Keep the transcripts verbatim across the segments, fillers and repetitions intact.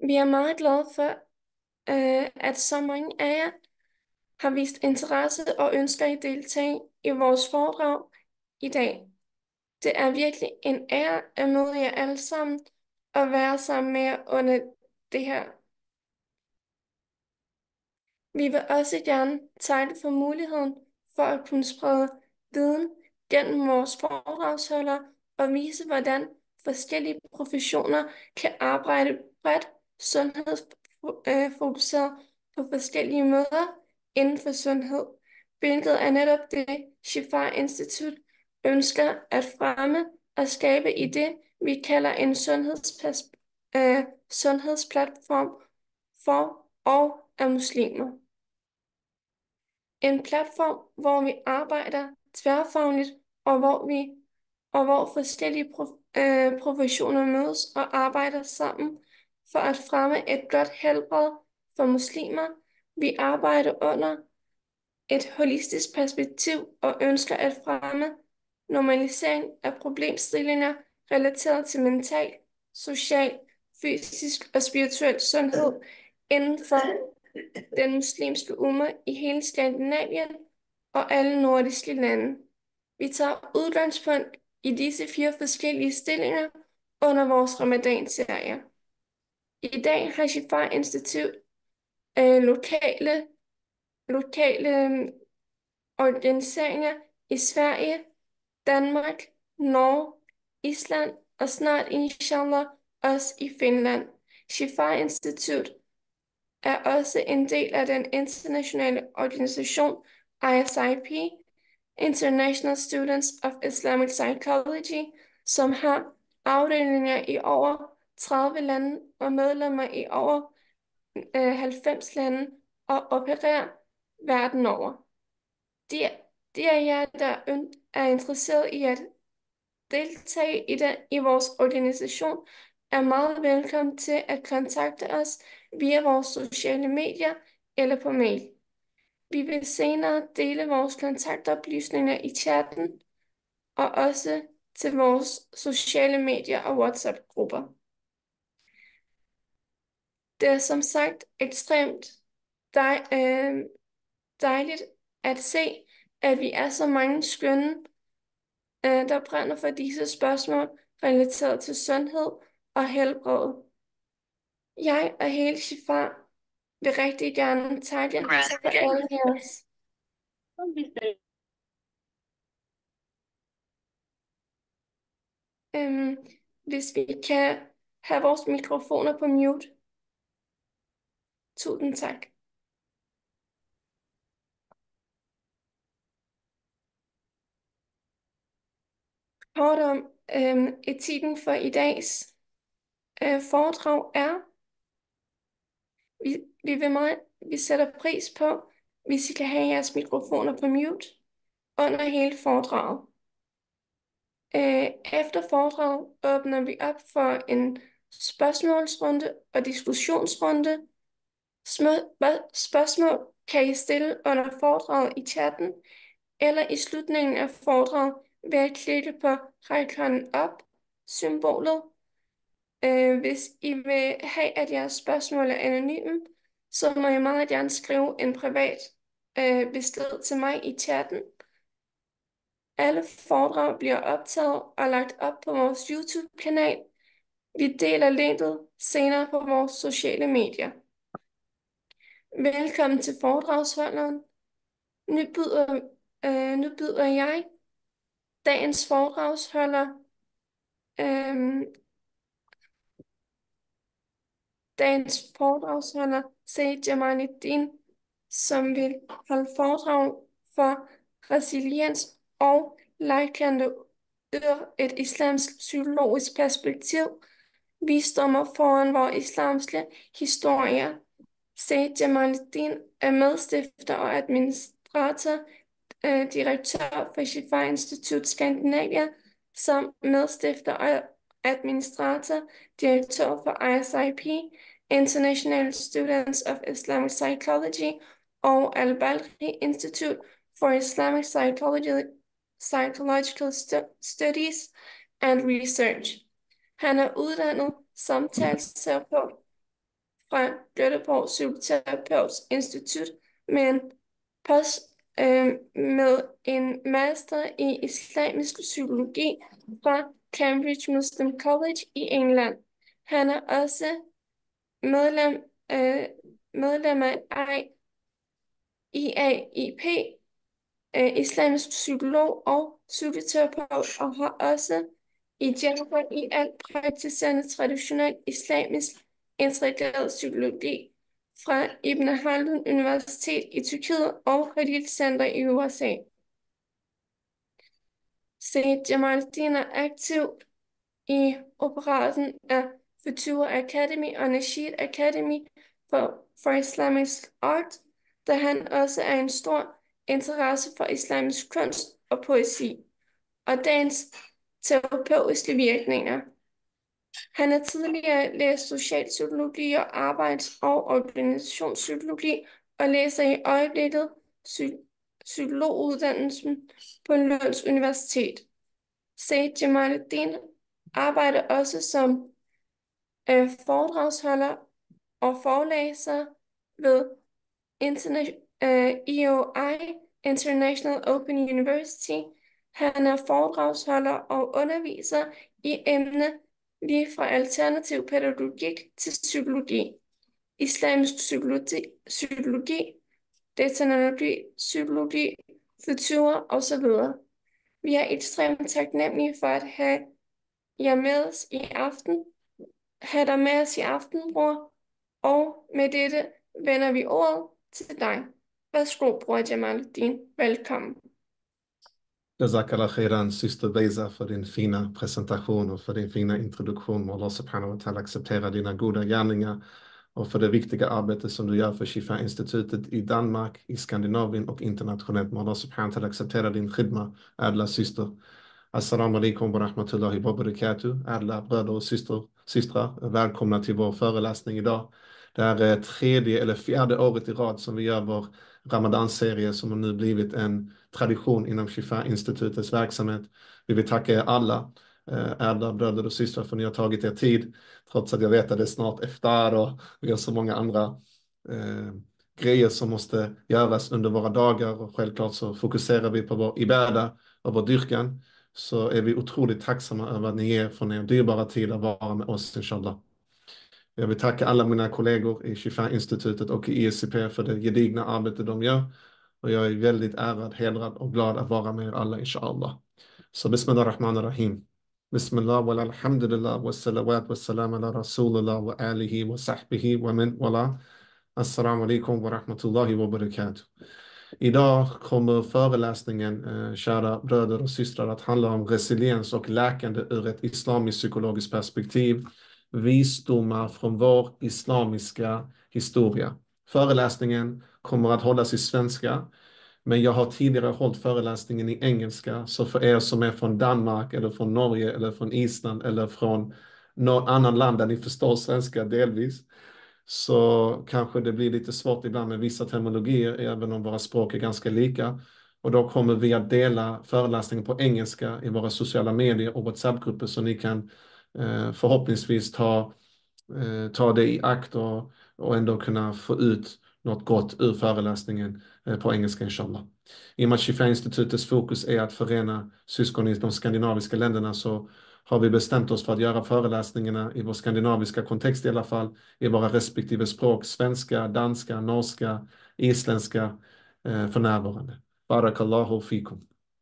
Vi er meget glade for, øh, at så mange af jer har vist interesse og ønsker at deltage i vores foredrag i dag. Det er virkelig en ære at møde jer alle sammen og være sammen med jer under det her. Vi vil også gerne takke for muligheden for at kunne sprede viden gennem vores foredragsholdere og vise, hvordan forskellige professioner kan arbejde bredt sundhedsfokuseret på forskellige måder inden for sundhed, hvilket er netop det, Shifa Institut ønsker at fremme og skabe i det, vi kalder en sundhedspas- øh, sundhedsplatform for og af muslimer. En platform, hvor vi arbejder tværfagligt, og hvor vi og hvor forskellige prof, øh, professioner mødes og arbejder sammen for at fremme et godt helbred for muslimer. Vi arbejder under et holistisk perspektiv og ønsker at fremme normalisering af problemstillinger relateret til mental, social, fysisk og spirituel sundhed inden for den muslimske umma i hele Skandinavien og alle nordiske lande. Vi tager udgangspunkt i disse fire forskellige stillinger under vores ramadan-serie. I dag har Shifa Institut øh, lokale, lokale øh, organiseringer i Sverige, Danmark, Norge, Island og snart inshallah også i Finland. Shifa Institut er også en del af den internationale organisation I S I P, International Students of Islamic Psychology, som har afdelinger i over tredive lande og medlemmer i over øh, halvfems lande og opererer verden over. De, de af jer, der er interesseret i at deltage i, den, i vores organisation, er meget velkommen til at kontakte os via vores sociale medier eller på mail. Vi vil senere dele vores kontaktoplysninger i chatten og også til vores sociale medier og WhatsApp-grupper. Det er som sagt ekstremt dej, øh, dejligt at se, at vi er så mange skønne, øh, der brænder for disse spørgsmål relateret til sundhed og helbred. Jeg og hele Shifa vil rigtig gerne takke for alle jeres. Øhm, hvis vi kan have vores mikrofoner på mute. Tusind tak. Kort om øhm, etikken for i dags øh, foredrag er, vi, vi, vil meget, vi sætter pris på, hvis I kan have jeres mikrofoner på mute under hele foredraget. Øh, efter foredraget åbner vi op for en spørgsmålsrunde og diskussionsrunde. Små- spørgsmål kan I stille under foredraget i chatten, eller i slutningen af foredraget ved at klikke på ræk hånden op symbolet. Øh, hvis I vil have, at jeres spørgsmål er anonyme, så må I meget gerne skrive en privat øh, besked til mig i chatten. Alle foredrag bliver optaget og lagt op på vores YouTube-kanal. Vi deler linket senere på vores sociale medier. Velkommen til foredragsholderen. Nu byder, øh, nu byder jeg dagens foredragsholder, øh, dagens foredragsholder, Said Jamaluddin, som vil holde foredrag for resiliens og lejrkendte ur et islamsk psykologisk perspektiv, visdommer foran vores islamske historie. Said Jamaluddin er medstifter og administrator, øh, direktør for Shifa Institut Skandinavia, samt medstifter og administrator, direktør for I S I P, International Students of Islamic Psychology og Al-Balkhi Institute for Islamic Psychology, Psychological Studies and Research. Han er uddannet samtalsterapeut fra Göteborgs Psykoterapeuts Institut med en post øh, med en master i islamisk psykologi fra Cambridge Muslim College i England. Han er også medlem, øh, medlem af I A I P, øh, islamisk psykolog og psykoterapeut, og har også i Jennifer i alt praktiserende traditionel islamisk integreret psykologi fra Ibn Haldun Universitet i Tyrkiet og Hadith Center i U S A. Said Jamaluddin er aktiv i operaten af Future Academy og Nasheed Academy for, for Islamic Art, da han også er en stor interesse for islamisk kunst og poesi og dagens terapeutiske virkninger. Han har tidligere læst socialpsykologi og arbejds- og organisationspsykologi og læser i øjeblikket psy- psykologuddannelsen på Lunds Universitet. Said Jamaluddin arbejder også som øh, foredragsholder og forelæser ved Interna- øh, I O I, International Open University. Han er foredragsholder og underviser i emner lige fra alternativ pædagogik til psykologi, islamisk psykologi, psykologi datanologi, psykologi, future osv. Vi er ekstremt taknemmelige for at have jer med os i aften. have dig med os i aften, bror. Og med dette vender vi ordet til dig. Værsgo, bror Jamaluddin. Velkommen. Jazakallah khairan, syster Beza, för din fina presentation och för din fina introduktion. Allah subhanahu wa ta'ala acceptera dina goda gärningar och för det viktiga arbete som du gör för Shifa-institutet i Danmark, i Skandinavien och internationellt. Allah subhanahu wa ta'ala acceptera din khidma, ädla syster. Assalamu alaikum wa rahmatullahi wa barakatuh. Ädla bröder och syster, systrar, välkomna till vår föreläsning idag. Det här är tredje eller fjärde året i rad som vi gör vår Ramadan-serie som har nu blivit en tradition inom Shifa-institutets verksamhet. Vi vill tacka er alla, ädla bröder och systrar, för att ni har tagit er tid, trots att jag vet att det är snart efter och vi har så många andra eh, grejer som måste göras under våra dagar, och självklart så fokuserar vi på vår ibada och vår dyrkan. Så är vi otroligt tacksamma över att ni ger från er dyrbara tid att vara med oss, inshallah. Jag vill tacka alla mina kollegor i Shifa-institutet och i I S C P för det gedigna arbete de gör. Och jag är väldigt ärad, hedrad och glad att vara med er alla, inshallah. Så bismillah ar-Rahman ar-Rahim. Bismillah wa alhamdulillah wa salawat wa salam ala rasulullah wa alihi wa sahbihi wa min wala. Assalamu alaikum wa rahmatullahi wa barakatuh. Idag kommer föreläsningen, eh, kära bröder och systrar, att handla om resiliens och läkande ur ett islamiskt psykologiskt perspektiv. Visdomar från vår islamiska historia. Föreläsningen kommer att hållas i svenska, men jag har tidigare hållit föreläsningen i engelska, så för er som är från Danmark eller från Norge eller från Island eller från något annat land där ni förstår svenska delvis, så kanske det blir lite svårt ibland med vissa terminologier, även om våra språk är ganska lika. Och då kommer vi att dela föreläsningen på engelska i våra sociala medier och WhatsApp-grupper, så ni kan eh, förhoppningsvis ta, eh, ta det i akt och, och ändå kunna få ut något gott ur föreläsningen eh, på engelska, inshallah. I och med att Shifa-institutets fokus är att förena syskon i de skandinaviska länderna, så har vi bestämt oss för att göra föreläsningarna i vår skandinaviska kontext, i alla fall i våra respektive språk, svenska, danska, norska, isländska eh, för närvarande. Barakallahu fikum.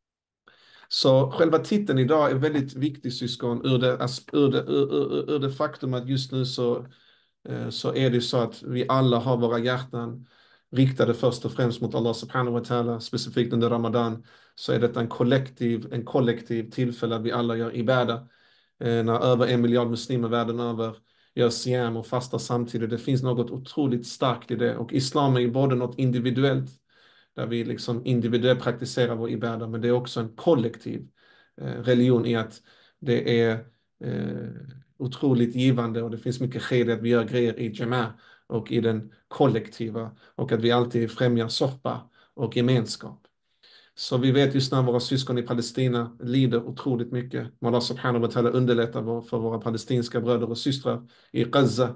Så själva titeln idag är väldigt viktig, syskon, ur det, ur det, ur, ur, ur det faktum att just nu så, eh, så är det så att vi alla har våra hjärtan riktade först och främst mot Allah subhanahu wa ta'ala, specifikt under Ramadan, så är detta en kollektiv, en kollektiv tillfälle att vi alla gör ibada. När över en miljard muslimer världen över gör siyam och fastar samtidigt. Det finns något otroligt starkt i det. Och islam är ju både något individuellt, där vi liksom individuellt praktiserar vår ibada, men det är också en kollektiv religion i att det är eh, otroligt givande, och det finns mycket sked att vi gör grejer i jama och i den kollektiva, och att vi alltid främjar sohba och gemenskap. Så vi vet just när våra syskon i Palestina lider otroligt mycket. Allah subhanahu wa ta'ala underlättar för våra palestinska bröder och systrar i Gaza.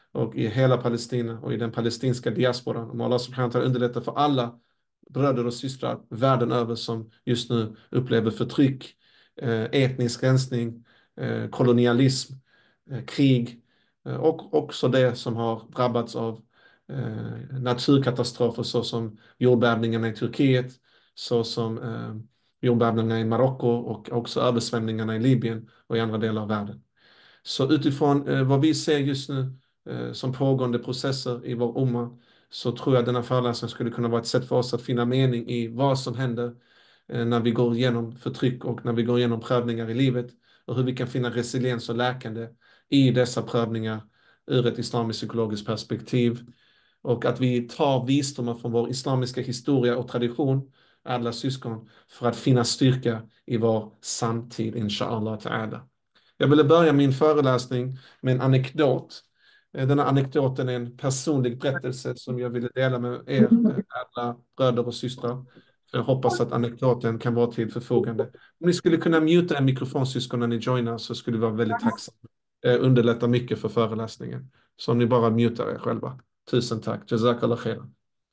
och i hela Palestina och i den palestinska diasporan. Om Allah subhanahu wa ta'ala underlättar för alla bröder och systrar världen över som just nu upplever förtryck, eh, etnisk rensning, eh, kolonialism, eh, krig eh, och också det som har drabbats av eh, naturkatastrofer såsom jordbävningarna i Turkiet, såsom eh, jordbävningarna i Marocko och också översvämningarna i Libyen och i andra delar av världen. Så utifrån eh, vad vi ser just nu eh, som pågående processer i vår umma, så tror jag att denna föreläsning skulle kunna vara ett sätt för oss att finna mening i vad som händer eh, när vi går igenom förtryck och när vi går igenom prövningar i livet, och hur vi kan finna resiliens och läkande i dessa prövningar ur ett islamiskt psykologiskt perspektiv, och att vi tar visdomar från vår islamiska historia och tradition, alla syskon, för att finna styrka i vår samtid, inshallah ta'ala. Jag ville börja min föreläsning med en anekdot. Denna anekdoten är en personlig berättelse som jag ville dela med er, alla bröder och systrar. Jag hoppas att anekdoten kan vara till förfogande. Om ni skulle kunna muta en mikrofonsyskon när ni joinar, så skulle vi vara väldigt tacksamma. Det underlättar mycket för föreläsningen. Så om ni bara mutar er själva. Tusen tack. Jazakallah khairan.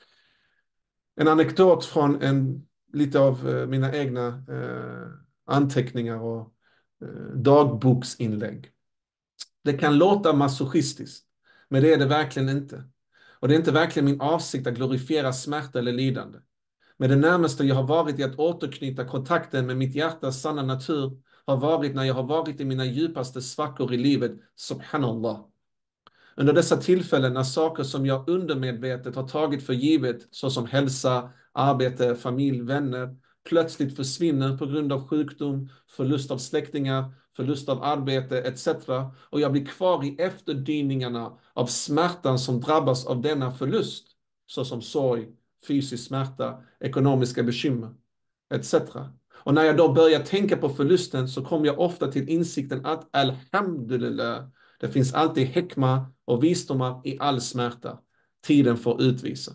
En anekdot från en, lite av eh, mina egna eh, anteckningar och eh, dagboksinlägg. Det kan låta masochistiskt, men det är det verkligen inte. Och det är inte verkligen min avsikt att glorifiera smärta eller lidande. Men det närmaste jag har varit i att återknyta kontakten med mitt hjärtas sanna natur har varit när jag har varit i mina djupaste svackor i livet, subhanallah. Under dessa tillfällen när saker som jag undermedvetet har tagit för givet, såsom hälsa, arbete, familj, vänner, plötsligt försvinner på grund av sjukdom, förlust av släktingar, förlust av arbete et cetera. Och jag blir kvar i efterdyningarna av smärtan som drabbas av denna förlust, såsom sorg, fysisk smärta, ekonomiska bekymmer et cetera. Och när jag då börjar tänka på förlusten, så kommer jag ofta till insikten att alhamdulillah, det finns alltid hikma och visdomar i all smärta. Tiden får utvisa.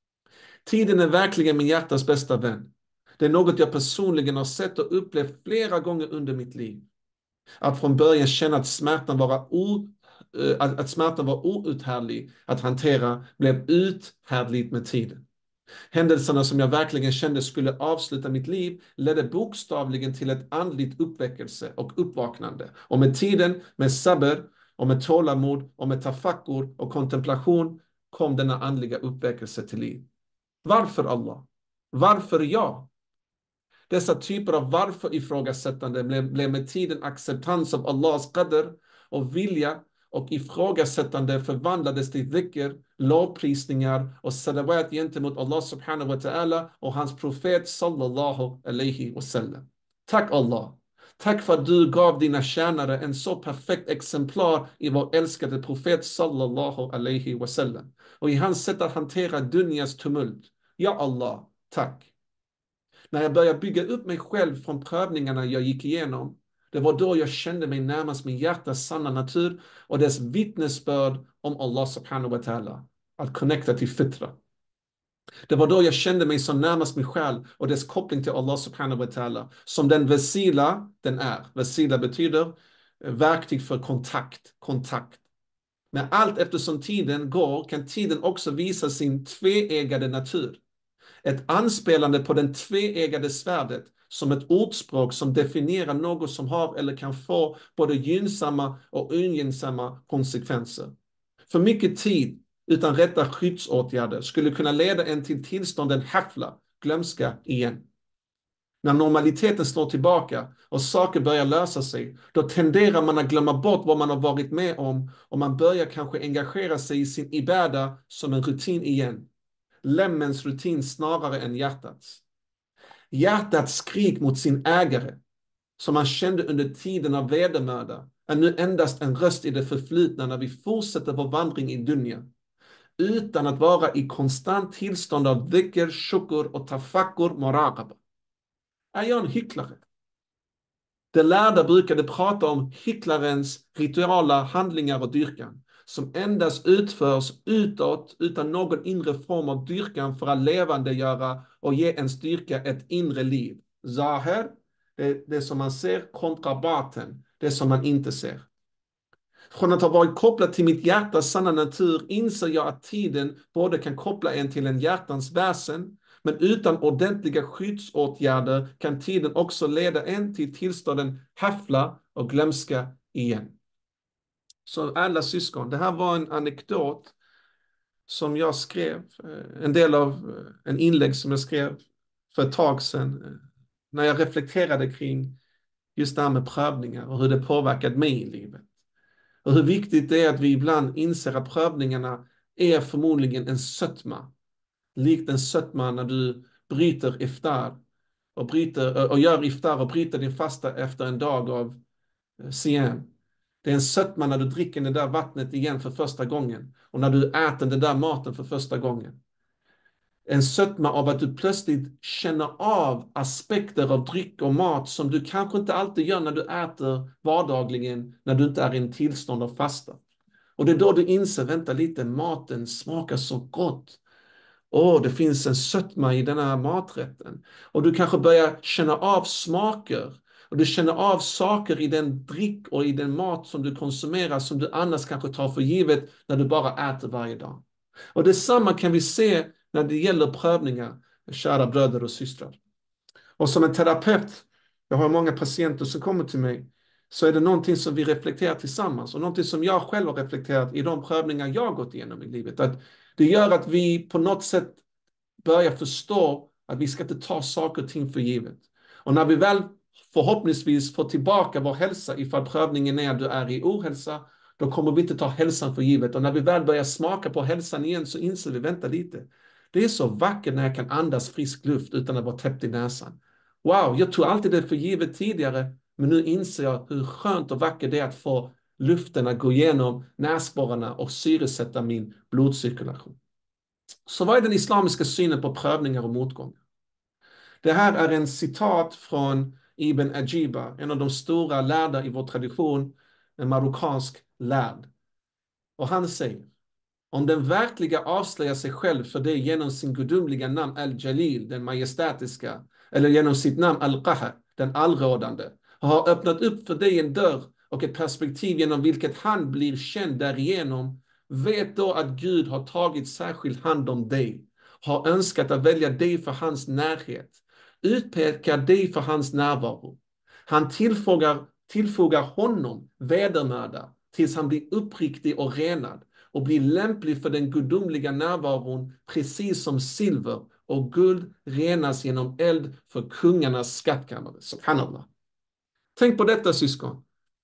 Tiden är verkligen min hjärtas bästa vän. Det är något jag personligen har sett och upplevt flera gånger under mitt liv. Att från början känna att smärtan var, o, att, att smärtan var outhärdlig att hantera blev uthärdligt med tiden. Händelserna som jag verkligen kände skulle avsluta mitt liv ledde bokstavligen till ett andligt uppväckelse och uppvaknande. Och med tiden, med sabr, och med tålamod, och med tafakkur och kontemplation kom denna andliga uppväckelse till liv. Varför Allah? Varför jag? Dessa typer av varför ifrågasättande blev, blev med tiden acceptans av Allahs qadr och vilja, och ifrågasättande förvandlades till dhikr, lovprisningar och salawat gentemot Allah subhanahu wa ta'ala och hans profet sallallahu alaihi wasallam. Tack Allah. Tack för att du gav dina tjänare en så perfekt exemplar i vår älskade profet sallallahu alaihi wasallam och i hans sätt att hantera dunjas tumult. Ja Allah, tack. När jag började bygga upp mig själv från prövningarna jag gick igenom, det var då jag kände mig närmast min hjärtas sanna natur och dess vittnesbörd om Allah subhanahu wa ta'ala. Att connecta till fitra. Det var då jag kände mig så närmast min själ och dess koppling till Allah subhanahu wa ta'ala. Som den vesila den är. Vesila betyder verktyg för kontakt. Kontakt. Men allt eftersom tiden går kan tiden också visa sin tveeggade natur. Ett anspelande på den tveeggade svärdet som ett ordspråk som definierar något som har eller kan få både gynnsamma och ogynnsamma konsekvenser. För mycket tid utan rätta skyddsåtgärder skulle kunna leda en till tillstånden hafla, glömska igen. När normaliteten står tillbaka och saker börjar lösa sig, då tenderar man att glömma bort vad man har varit med om och man börjar kanske engagera sig i sin ibada som en rutin igen. Lämmens rutin snarare än hjärtats. Hjärtats skrik mot sin ägare, som man kände under tiden av vedermöda, är nu endast en röst i det förflutna när vi fortsätter vår vandring i dunja. Utan att vara i konstant tillstånd av dhikr, shukr och tafakkur muraqaba. Är jag en hycklare? De lärda brukade prata om hycklarens rituala handlingar och dyrkan, som endast utförs utåt utan någon inre form av dyrkan för att levandegöra och ge en styrka ett inre liv. Zahir, det, det som man ser, kontra baten, det som man inte ser. Från att ha varit kopplad till mitt hjärtas sanna natur inser jag att tiden både kan koppla en till en hjärtans väsen, men utan ordentliga skyddsåtgärder kan tiden också leda en till tillstånden häffla och glömska igen. Så alla syskon, det här var en anekdot som jag skrev, en del av en inlägg som jag skrev för ett tag sedan, när jag reflekterade kring just det här med prövningar och hur det påverkat mig i livet. Och hur viktigt det är att vi ibland inser att prövningarna är förmodligen en sötma. Likt en sötma när du bryter iftar och, bryter, och gör iftar och bryter din fasta efter en dag av siyam. Det är en sötma när du dricker det där vattnet igen för första gången. Och när du äter den där maten för första gången. En sötma av att du plötsligt känner av aspekter av dryck och mat som du kanske inte alltid gör när du äter vardagligen, när du inte är i en tillstånd av fasta. Och det är då du inser, vänta lite, maten smakar så gott. Åh, det finns en sötma i den här maträtten. Och du kanske börjar känna av smaker. Och du känner av saker i den dryck och i den mat som du konsumerar som du annars kanske tar för givet när du bara äter varje dag. Och detsamma kan vi se när det gäller prövningar, kära bröder och systrar. Och som en terapeut, jag har många patienter som kommer till mig, så är det någonting som vi reflekterar tillsammans. Och någonting som jag själv har reflekterat i de prövningar jag har gått igenom i livet. Att det gör att vi på något sätt börjar förstå att vi ska inte ta saker och ting för givet. Och när vi väl förhoppningsvis får tillbaka vår hälsa ifall prövningen är att du är i ohälsa, då kommer vi inte ta hälsan för givet. Och när vi väl börjar smaka på hälsan igen så inser vi, vänta lite. Det är så vackert när jag kan andas frisk luft utan att vara täppt i näsan. Wow, jag tog alltid det för givet tidigare, men nu inser jag hur skönt och vackert det är att få luften att gå igenom näsborrarna och syresätta min blodcirkulation. Så vad är den islamiska synen på prövningar och motgångar? Det här är en citat från Ibn Ajiba, en av de stora lärda i vår tradition, en marockansk lärd. Och han säger, om den verkliga avslöjar sig själv för dig genom sin gudomliga namn Al-Jalil, den majestätiska, eller genom sitt namn Al-Qahar, den allrådande, och har öppnat upp för dig en dörr och ett perspektiv genom vilket han blir känd därigenom, vet då att Gud har tagit särskild hand om dig, har önskat att välja dig för hans närhet, utpekar dig för hans närvaro. Han tillfogar, tillfogar honom vedermöda tills han blir uppriktig och renad och blir lämplig för den gudomliga närvaron precis som silver och guld renas genom eld för kungarnas skattkammare. Subhanallah. Tänk på detta, syskon.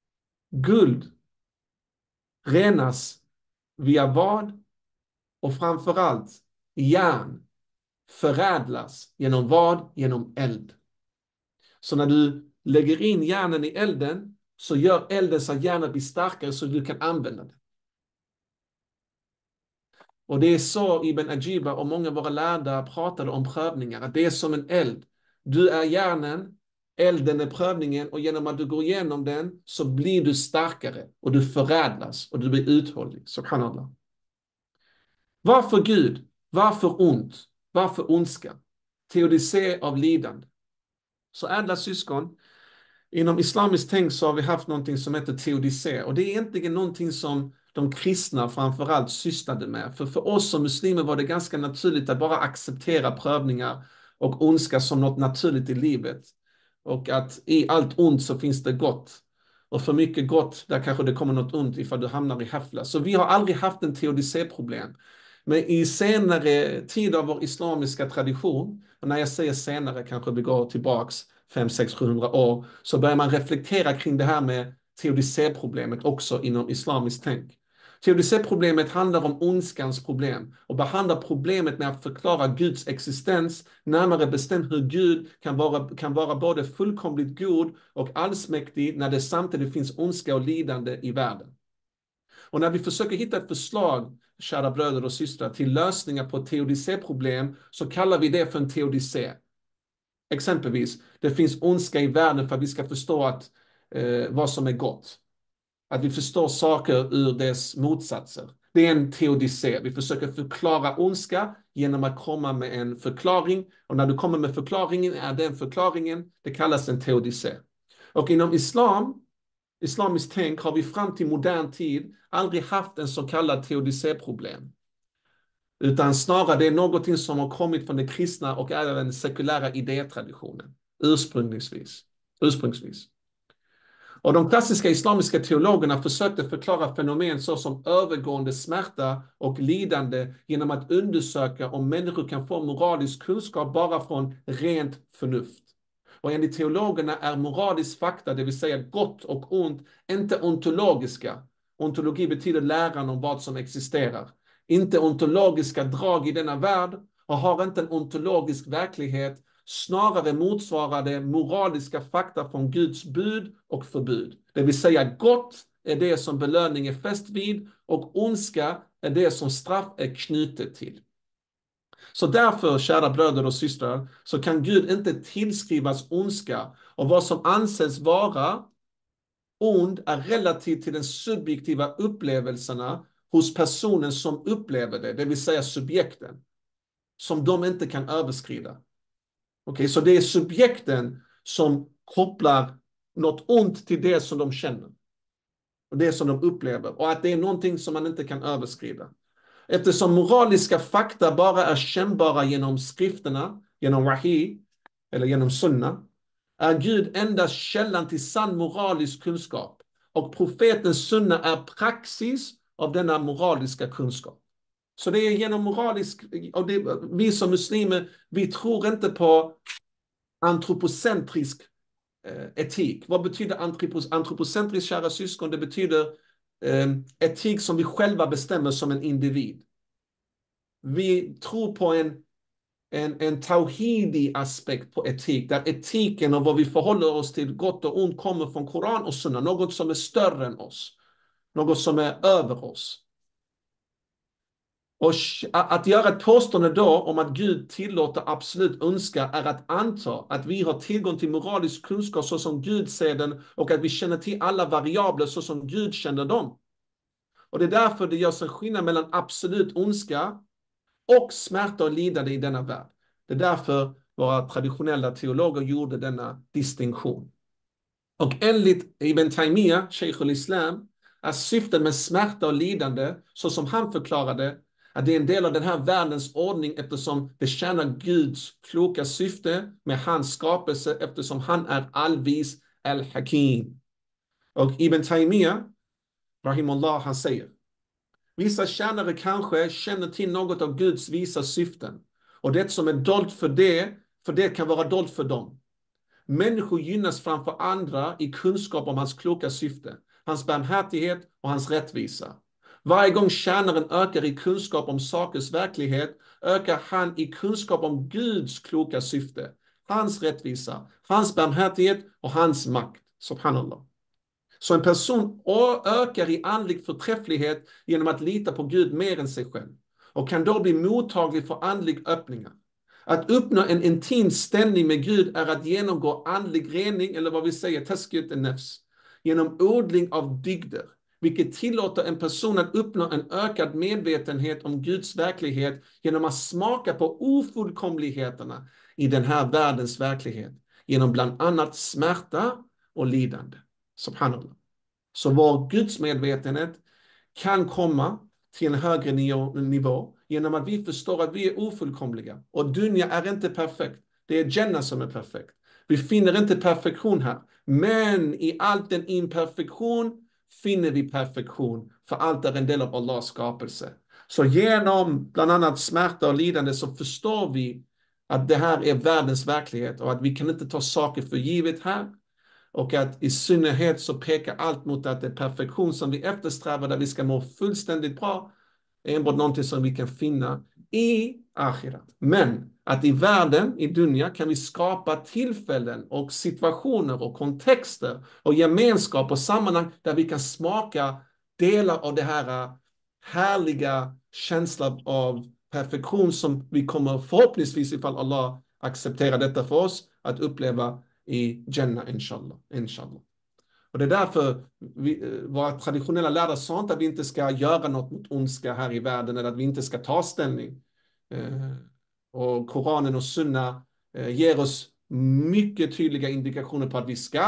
Guld renas via vad? Och framförallt järn förädlas genom vad? Genom eld. Så när du lägger in järnen i elden så gör elden så att järnet blir starkare så du kan använda det. Och det är så Ibn Ajiba och många av våra lärda pratade om prövningar. Att det är som en eld. Du är järnen, elden är prövningen och genom att du går igenom den så blir du starkare och du förädlas och du blir uthållig. Subhanallah. Varför Gud? Varför ont? Varför ondska? Teodicé av lidande. Så ädla syskon, inom islamiskt tänk så har vi haft någonting som heter teodicé. Och det är egentligen någonting som de kristna framförallt sysslade med. För för oss som muslimer var det ganska naturligt att bara acceptera prövningar och ondska som något naturligt i livet. Och att i allt ont så finns det gott. Och för mycket gott, där kanske det kommer något ont ifall du hamnar i häfla. Så vi har aldrig haft en teodicé-problem. Men i senare tid av vår islamiska tradition, och när jag säger senare kanske vi går tillbaks fem, sex, sjuhundra år, så börjar man reflektera kring det här med teodicé-problemet också inom islamiskt tänk. Teodicé-problemet handlar om ondskans problem och behandlar problemet med att förklara Guds existens, närmare bestämt hur Gud kan vara, kan vara både fullkomligt god och allsmäktig när det samtidigt finns ondska och lidande i världen. Och när vi försöker hitta ett förslag, kära bröder och systrar, till lösningar på teodicé-problem så kallar vi det för en teodicé. Exempelvis, det finns ondska i världen för att vi ska förstå att, eh, vad som är gott. Att vi förstår saker ur dess motsatser. Det är en teodicé. Vi försöker förklara ondska genom att komma med en förklaring. Och när du kommer med förklaringen är den förklaringen, det kallas en teodicé. Och inom islam islamiskt tänk har vi fram till modern tid aldrig haft en så kallad teodicéproblem. Utan snarare det är någonting som har kommit från den kristna och även den sekulära idétraditionen. Ursprungsvis. Ursprungsvis. Och de klassiska islamiska teologerna försökte förklara fenomen såsom övergående smärta och lidande genom att undersöka om människor kan få moralisk kunskap bara från rent förnuft. Och enligt teologerna är moralisk fakta, det vill säga gott och ont, inte ontologiska. Ontologi betyder läran om vad som existerar. Inte ontologiska drag i denna värld och har inte en ontologisk verklighet, snarare motsvarade moraliska fakta från Guds bud och förbud. Det vill säga gott är det som belöning är fäst vid och ondska är det som straff är knutet till. Så därför, kära bröder och systrar, så kan Gud inte tillskrivas ondska, och vad som anses vara ond är relativt till den subjektiva upplevelserna hos personen som upplever det, det vill säga subjekten, som de inte kan överskrida. Okej, så det är subjekten som kopplar något ont till det som de känner. Och det som de upplever. Och att det är någonting som man inte kan överskrida. Eftersom moraliska fakta bara är kännbara genom skrifterna, genom wahi, eller genom sunna, är Gud endast källan till sann moralisk kunskap. Och profetens sunna är praxis av denna moraliska kunskap. Så det är genom moralisk, och det, vi som muslimer, vi tror inte på antropocentrisk eh, etik. Vad betyder antropos, antropocentrisk, kära syskon? Det betyder eh, etik som vi själva bestämmer som en individ. Vi tror på en, en, en tawhidi aspekt på etik, där etiken och vad vi förhåller oss till gott och ont kommer från Koran och sunna, något som är större än oss, något som är över oss. Och att göra ett påstående då om att Gud tillåter absolut ondska är att anta att vi har tillgång till moralisk kunskap så som Gud ser den och att vi känner till alla variabler så som Gud känner dem. Och det är därför det görs en skillnad mellan absolut ondska och smärta och lidande i denna värld. Det är därför våra traditionella teologer gjorde denna distinktion. Och enligt Ibn Taymiyyah, Sheikh al-Islam, är syftet med smärta och lidande, så som han förklarade, att det är en del av den här världens ordning eftersom det tjänar Guds kloka syfte med hans skapelse eftersom han är allvis al-Hakim. Och Ibn Taymiyyah, rahimullah, han säger: vissa tjänare kanske känner till något av Guds visa syften. Och det som är dolt för det, för det kan vara dolt för dem. Människor gynnas framför andra i kunskap om hans kloka syfte, hans barmhärtighet och hans rättvisa. Varje gång tjänaren ökar i kunskap om sakers verklighet, ökar han i kunskap om Guds kloka syfte, hans rättvisa, hans barmhärtighet och hans makt. Subhanallah. Så en person ökar i andlig förträfflighet genom att lita på Gud mer än sig själv och kan då bli mottaglig för andlig öppningar. Att uppnå en intim ställning med Gud är att genomgå andlig rening, eller vad vi säger, tazkiyat an-nafs, genom odling av dygder, vilket tillåter en person att uppnå en ökad medvetenhet om Guds verklighet genom att smaka på ofullkomligheterna i den här världens verklighet, genom bland annat smärta och lidande. Subhanallah. Så vår Guds medvetenhet kan komma till en högre nivå genom att vi förstår att vi är ofullkomliga. Och dunya är inte perfekt. Det är Jannah som är perfekt. Vi finner inte perfektion här. Men i allt den imperfektion finner vi perfektion. För allt är en del av Allahs skapelse. Så genom bland annat smärta och lidande så förstår vi att det här är världens verklighet. Och att vi kan inte ta saker för givet här. Och att i synnerhet så pekar allt mot att det är perfektion som vi eftersträvar, där vi ska må fullständigt bra, enbart någonting som vi kan finna i akhirat. Men att i världen, i dunya, kan vi skapa tillfällen och situationer och kontexter och gemenskap och sammanhang där vi kan smaka delar av det här härliga känslan av perfektion som vi kommer förhoppningsvis, ifall Allah accepterar detta för oss, att uppleva i Jannah, inshallah. inshallah. Och det är därför vi, våra traditionella lärare sa inte att vi inte ska göra något mot ondska här i världen, eller att vi inte ska ta ställning. Eh, och Koranen och Sunna eh, ger oss mycket tydliga indikationer på att vi ska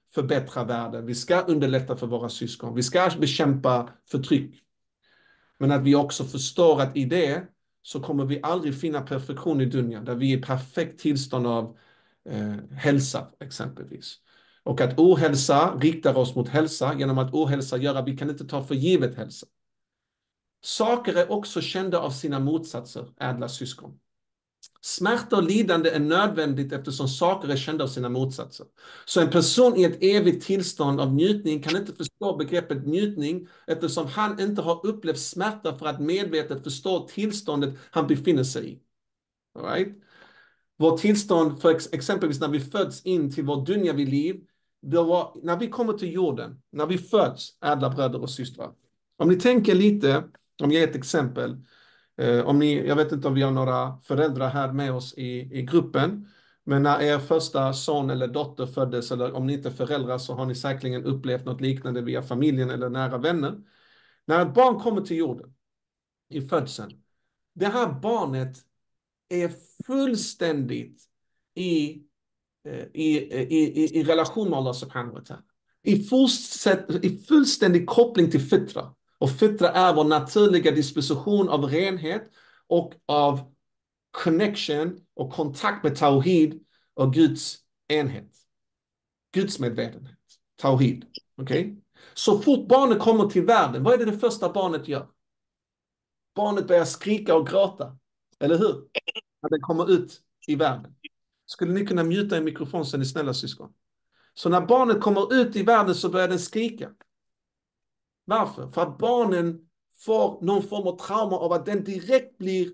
förbättra världen. Vi ska underlätta för våra syskon. Vi ska bekämpa förtryck. Men att vi också förstår att i det så kommer vi aldrig finna perfektion i dunja, där vi är i perfekt tillstånd av eh, hälsa exempelvis. Och att ohälsa riktar oss mot hälsa genom att ohälsa gör att vi kan inte ta för givet hälsa. Saker är också kända av sina motsatser, ädla syskon. Smärta och lidande är nödvändigt eftersom saker är kända av sina motsatser. Så en person i ett evigt tillstånd av njutning kan inte förstå begreppet njutning eftersom han inte har upplevt smärta för att medvetet förstå tillståndet han befinner sig i. All right? Vårt tillstånd, för ex exempelvis när vi föds in till vår dunja vid liv, då var, när vi kommer till jorden, när vi föds, ädla bröder och systrar. Om ni tänker lite, om jag ger ett exempel, eh, om ni, jag vet inte om vi har några föräldrar här med oss i, i gruppen, men när er första son eller dotter föddes, eller om ni inte är föräldrar så har ni säkerligen upplevt något liknande via familjen eller nära vänner. När ett barn kommer till jorden i födseln, det här barnet är fullständigt i, i, i, i relation med Allah subhanahu wa ta'ala. I, I fullständig koppling till fitra. Och fitra är vår naturliga disposition av renhet och av connection och kontakt med tawhid och Guds enhet. Guds medvetenhet. Tawhid. Okay? Så fort barnet kommer till världen, vad är det det första barnet gör? Barnet börjar skrika och gråta. Eller hur? När den kommer ut i världen. Skulle ni kunna muta en mikrofon så är ni snälla syskon? Så när barnet kommer ut i världen så börjar den skrika. Varför? För att barnen får någon form av trauma av att den direkt blir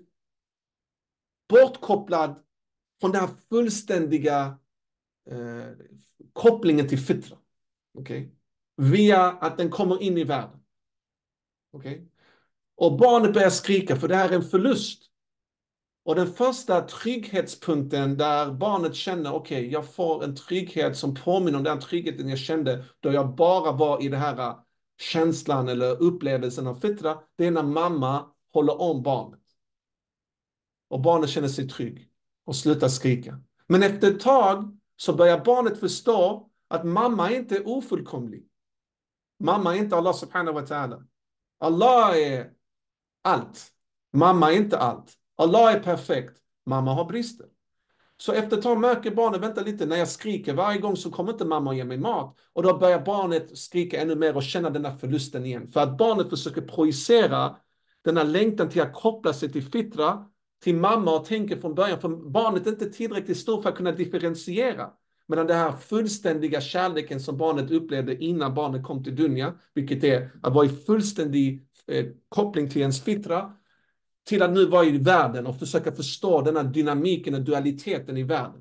bortkopplad från den här fullständiga eh, kopplingen till fitra. Okay? Via att den kommer in i världen. Okay? Och barnet börjar skrika för det här är en förlust. Och den första trygghetspunkten där barnet känner okej, okay, jag får en trygghet som påminner om den tryggheten jag kände då jag bara var i det här känslan eller upplevelsen av fitra, det är när mamma håller om barnet. Och barnet känner sig trygg och slutar skrika. Men efter ett tag så börjar barnet förstå att mamma inte är ofullkomlig. Mamma är inte Allah subhanahu wa ta'ala. Allah är allt. Mamma är inte allt. Allah är perfekt. Mamma har brister. Så efter ett tag märker barnet, vänta lite, när jag skriker varje gång så kommer inte mamma ge mig mat. Och då börjar barnet skrika ännu mer och känna den här förlusten igen. För att barnet försöker projicera den här längtan till att koppla sig till fitra, till mamma och tänker från början. För barnet är inte tillräckligt stort för att kunna differentiera mellan den här fullständiga kärleken som barnet upplevde innan barnet kom till dunja, vilket är att vara i fullständig eh, koppling till ens fitra, till att nu vara i världen och försöka förstå den här dynamiken och dualiteten i världen.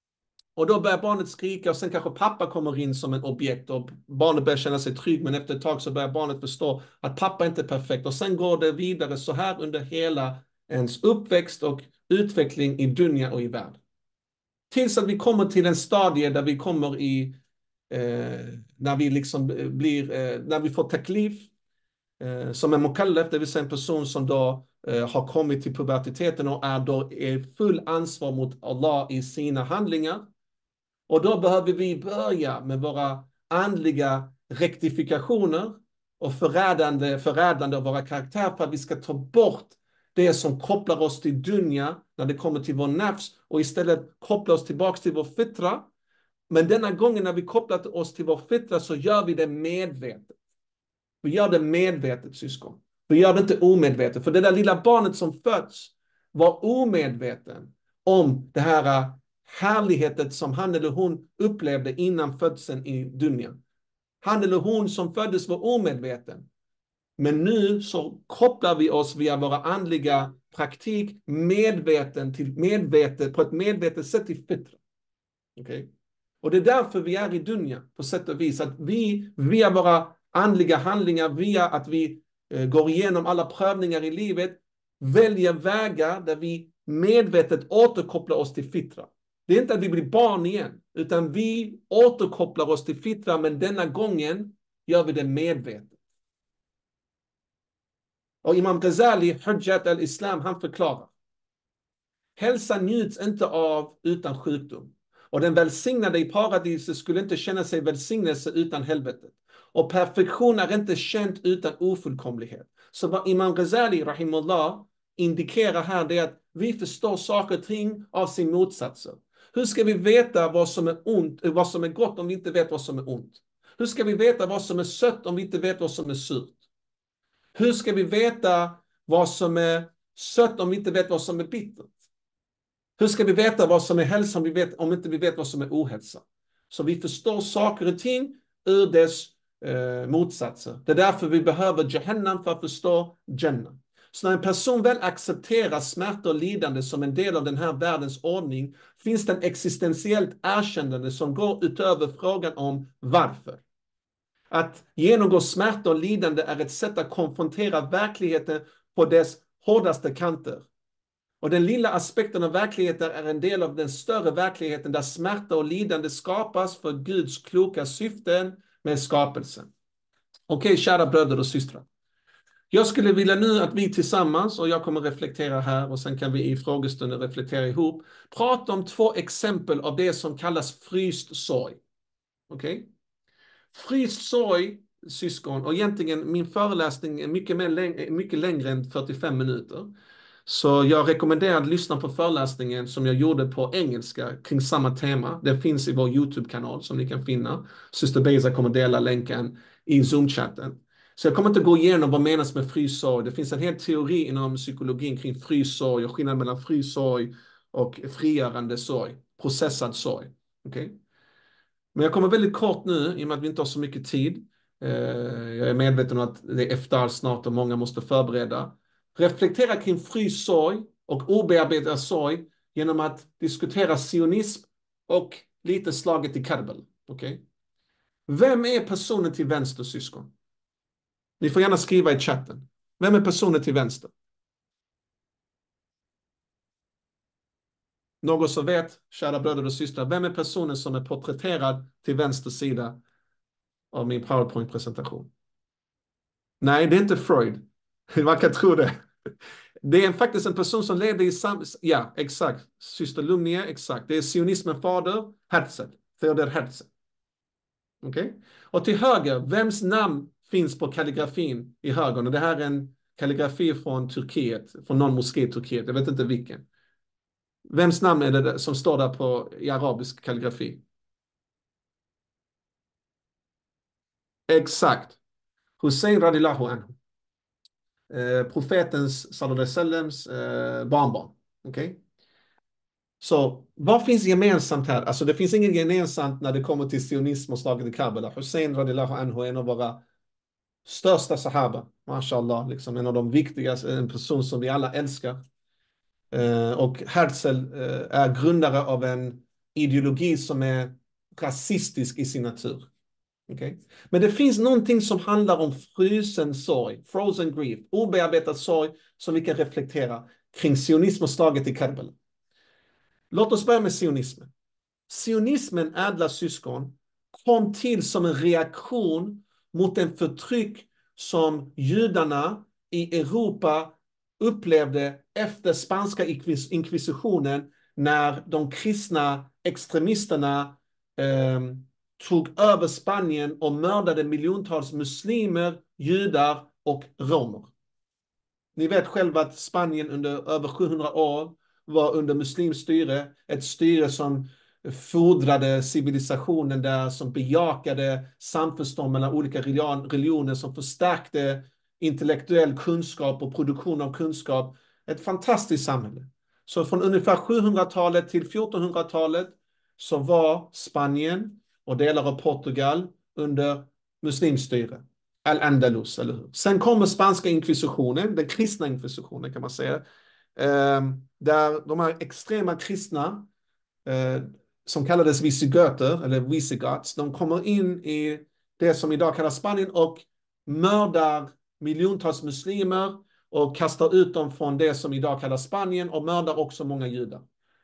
Och då börjar barnet skrika och sen kanske pappa kommer in som en objekt och barnet börjar känna sig trygg, men efter ett tag så börjar barnet förstå att pappa inte är perfekt och sen går det vidare så här under hela ens uppväxt och utveckling i dunja och i världen. Tills att vi kommer till en stadie där vi kommer i, eh, när vi liksom blir, eh, när vi får taklif, eh, som en mukallaf, det vill säga en person som då eh, har kommit till pubertiteten och är då är full ansvar mot Allah i sina handlingar. Och då behöver vi börja med våra andliga rektifikationer och förädlande, förädlande av våra karaktärer för att vi ska ta bort det som kopplar oss till dunja när det kommer till vår nafs och istället koppla oss tillbaka till vår fitra. Men denna gången när vi kopplar oss till vår fitra så gör vi det medvetet. Vi gör det medvetet, syskon. Vi gör det inte omedvetet. För det där lilla barnet som föds var omedveten om det här härligheten som han eller hon upplevde innan födseln i dunjan. Han eller hon som föddes var omedveten. Men nu så kopplar vi oss via våra andliga praktik medveten till medvetet, på ett medvetet sätt i fitra. Okay? Och det är därför vi är i dunja på sätt och vis. Att vi via våra andliga handlingar, via att vi eh, går igenom alla prövningar i livet, väljer vägar där vi medvetet återkopplar oss till fitra. Det är inte att vi blir barn igen, utan vi återkopplar oss till fitra, men denna gången gör vi det medvetet. Och Imam Ghazali, Hujjat al-Islam, han förklarar. Hälsa njuts inte av utan sjukdom. Och den välsignade i paradiset skulle inte känna sig välsignelse utan helvetet. Och perfektion är inte känt utan ofullkomlighet. Så vad Imam Ghazali, rahimullah, indikerar här det är att vi förstår saker och ting av sin motsatser. Hur ska vi veta vad som är ont, vad som är gott om vi inte vet vad som är ont? Hur ska vi veta vad som är sött om vi inte vet vad som är surt? Hur ska vi veta vad som är sött om vi inte vet vad som är bittert? Hur ska vi veta vad som är hälsa om, vi vet, om inte vi vet vad som är ohälsa? Så vi förstår saker och ting ur dess eh, motsatser. Det är därför vi behöver Jahannam för att förstå Jannah. Så när en person väl accepterar smärta och lidande som en del av den här världens ordning finns det en existentiellt erkännande som går utöver frågan om varför. Att genomgå smärta och lidande är ett sätt att konfrontera verkligheten på dess hårdaste kanter. Och den lilla aspekten av verkligheten är en del av den större verkligheten där smärta och lidande skapas för Guds kloka syften med skapelsen. Okej, kära bröder och systrar. Jag skulle vilja nu att vi tillsammans, och jag kommer reflektera här och sen kan vi i frågestunden reflektera ihop, prata om två exempel av det som kallas fryst sorg. Okej? Fryst sorg, syskon, och egentligen min föreläsning är mycket, mer läng- mycket längre än fyrtiofem minuter. Så jag rekommenderar att lyssna på föreläsningen som jag gjorde på engelska kring samma tema. Den finns i vår YouTube-kanal som ni kan finna. Syster Beza kommer dela länken i Zoom-chatten. Så jag kommer inte gå igenom vad menas med fryst sorg. Det finns en hel teori inom psykologin kring fryst sorg och skillnad mellan fryst sorg och frigörande sorg, processad sorg. Okej? Okay? Men jag kommer väldigt kort nu, i och med att vi inte har så mycket tid. Jag är medveten om att det är efter snart och många måste förbereda. Reflektera kring fryst sorg och obearbetad sorg genom att diskutera sionism och lite slaget i Karbala. Okay? Vem är personen till vänster, syskon? Ni får gärna skriva i chatten. Vem är personen till vänster? Någon som vet, kära bröder och systrar, vem är personen som är porträtterad till vänster sida av min PowerPoint-presentation? Nej, det är inte Freud. Man kan tro det. Det är faktiskt en person som levde i sam... Ja, exakt. Syster Lumnia, exakt. Det är sionismen fader, Herzl. Theodor Herzl. Okej? Okay? Och till höger, vems namn finns på kalligrafin i höger? Och det här är en kalligrafi från Turkiet, från någon moské i Turkiet. Jag vet inte vilken. Vems namn är det som står där på i arabisk kalligrafi? Exakt. Hussein radillahu anhu. Eh, profetens sallallahu alaihi wasallems eh, barnbarn. Okej? Okay? Så vad finns gemensamt här? Alltså det finns inget gemensamt när det kommer till sionism och slaget i Karbala. Hussein radillahu anhu är en av våra största sahaba. Mashallah, liksom en av de viktigaste, en person som vi alla älskar. Eh, och Herzl eh, är grundare av en ideologi som är rasistisk i sin natur. Okay? Men det finns någonting som handlar om frysen sorg, frozen grief, obearbetad sorg som vi kan reflektera kring sionism och slaget i Karbala. Låt oss börja med sionismen. Sionismen, ädla syskon, kom till som en reaktion mot en förtryck som judarna i Europa upplevde efter spanska inkvisitionen när de kristna extremisterna eh, tog över Spanien och mördade miljontals muslimer, judar och romer. Ni vet själva att Spanien under över sjuhundra år var under muslimstyre, ett styre som fodrade civilisationen där, som bejakade samförstånd mellan olika religioner, som förstärkte intellektuell kunskap och produktion av kunskap. Ett fantastiskt samhälle. Så från ungefär sjuhundratalet till fjortonhundratalet så var Spanien och delar av Portugal under muslimstyre. Al-Andalus, eller hur? Sen kommer spanska inkvisitionen, den kristna inkvisitionen kan man säga. Eh, där de här extrema kristna eh, som kallades visigöter, eller visigots, de kommer in i det som idag kallas Spanien och mördar miljontals muslimer och kastar ut dem från det som idag kallas Spanien och mördar också många judar.